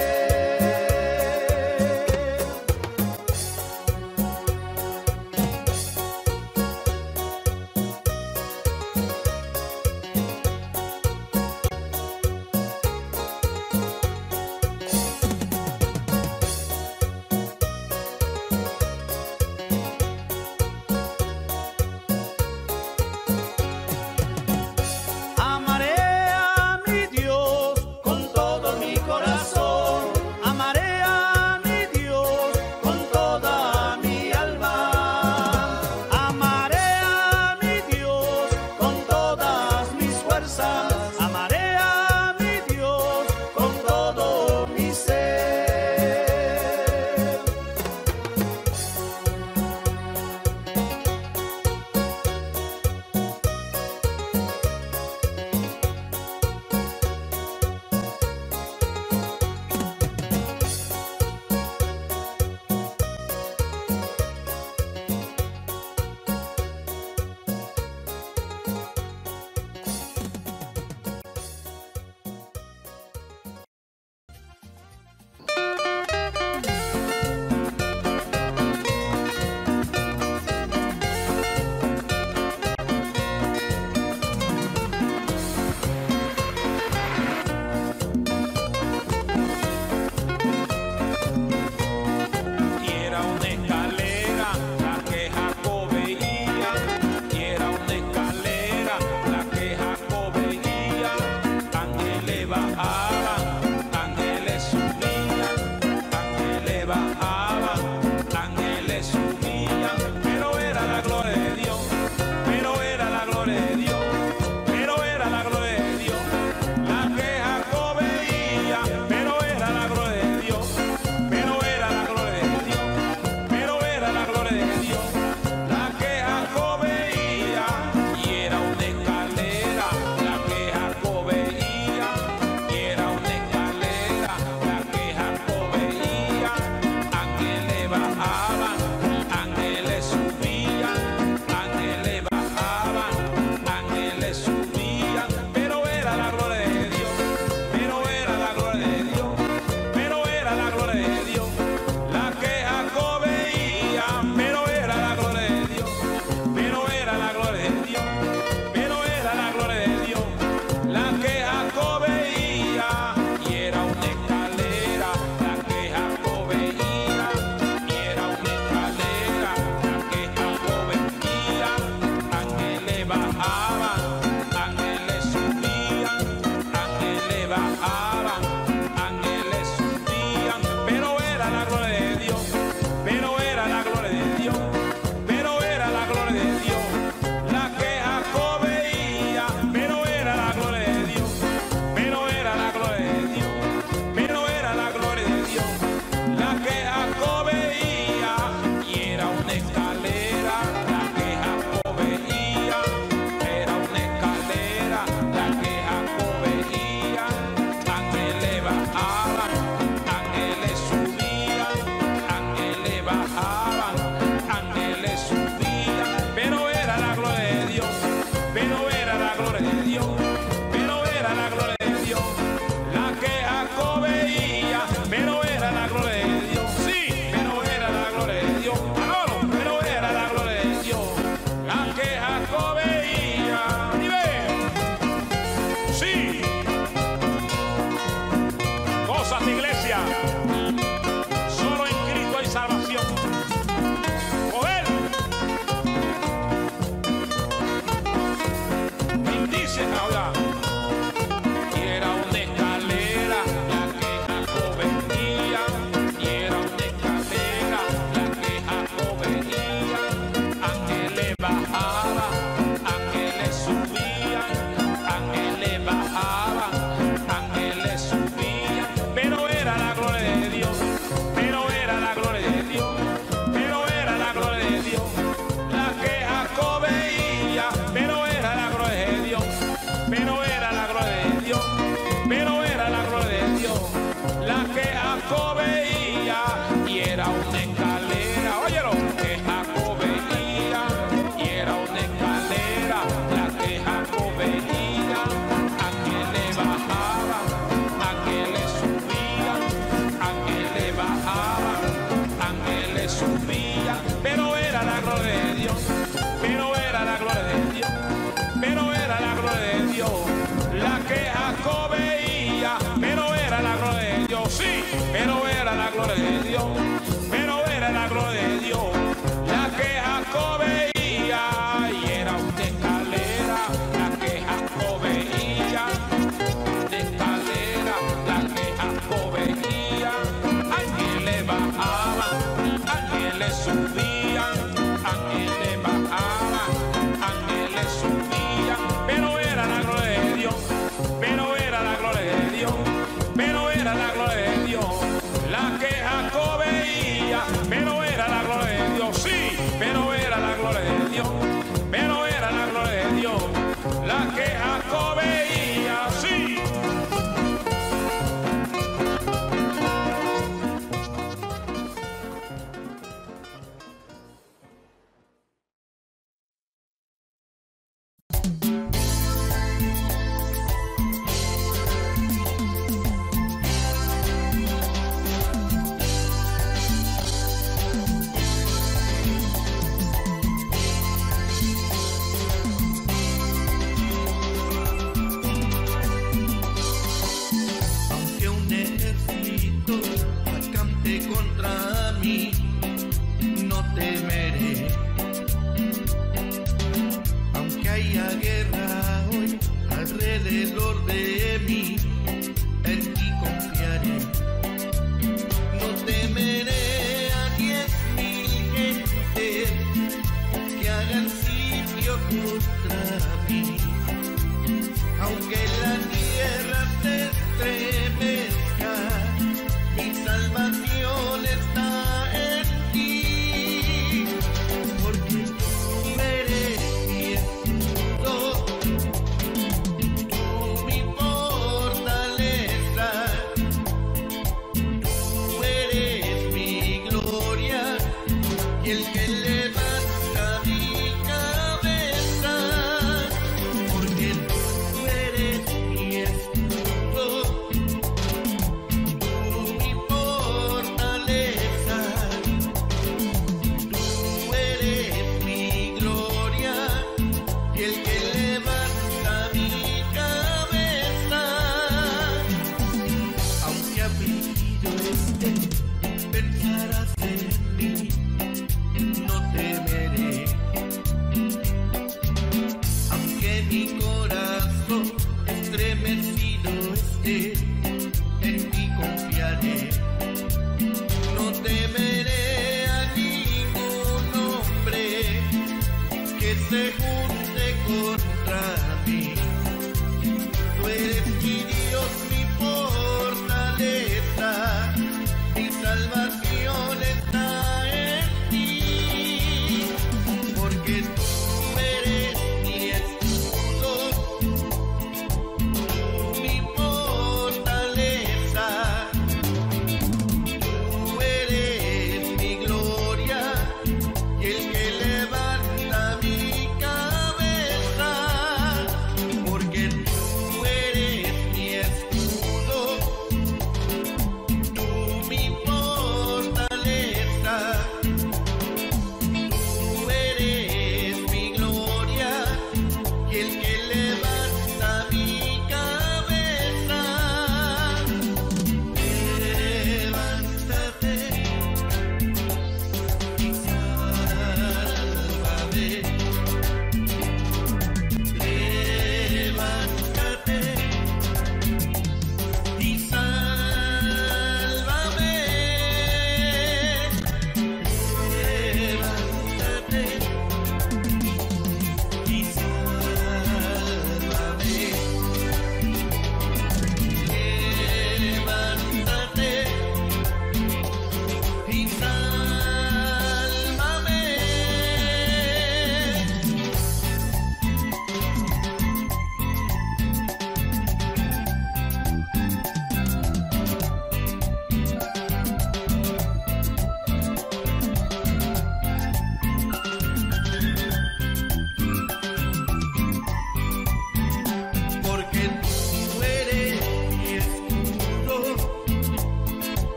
Amaré a mi Dios con todo mi corazón, amaré a mi Dios con toda mi alma, amaré a mi Dios con todas mis fuerzas, amaré a mi Dios con todo mi ser. Y era una escalera la que Jacob veía, y era una escalera la que Jacob veía. Ángeles bajaban, ángeles subían, ángeles bajaban, ángeles subían. Pero era la gloria de Dios, pero era la gloria de Dios, pero era la gloria de Dios la que Jacob veía. Pero era la gloria de Dios, pero era la gloria de Dios, pero era la gloria de Dios la que Jacob veía. Y era una escalera la que Jacob veía, y era una escalera la que Jacob veía. Ángeles bajaban, ángeles subían, ángeles bajaban, ángeles subían. Pero era la gloria de Dios, pero era la gloria de Dios, pero era la gloria de Dios la que Jacob veía. Pero era la gloria de Dios, pero era la gloria de Dios, pero era la gloria de Dios la que Jacob veía. Y era una escalera la que Jacob veía, y era una escalera la que Jacob veía. Ángeles bajaban, ángeles subían, ángeles bajaban, ángeles subían. Pero era la gloria de Dios, pero era la gloria de Dios, pero era la gloria de Dios la que Jacob veía. Pero era la gloria de Dios, pero era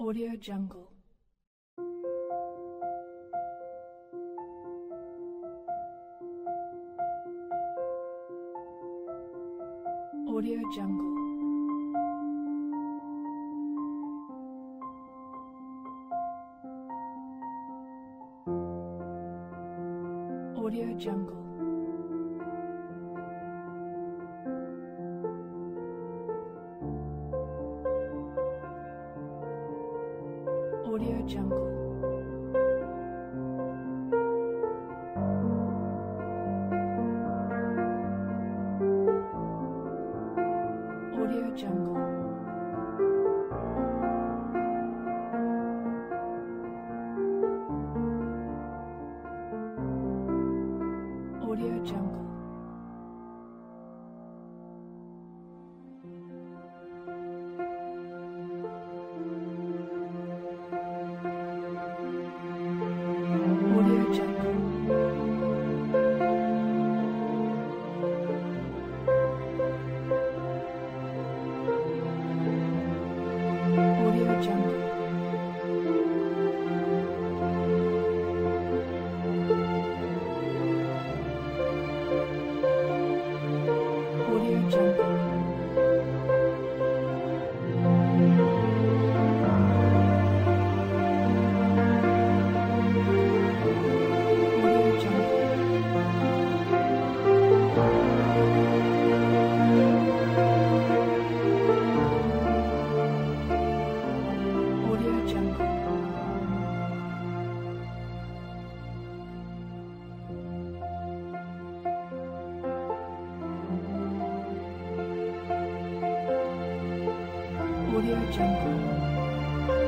Audio Jungle. Audio Jungle. Audio Jungle. Audio Jungle. Audio Jungle. Audio Jungle. Audio Jungle. Audio Jungle. Audio Jungle. Audio Jungle. Audio Jungle. Audio Jungle.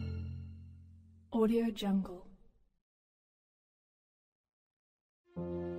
Audio Jungle.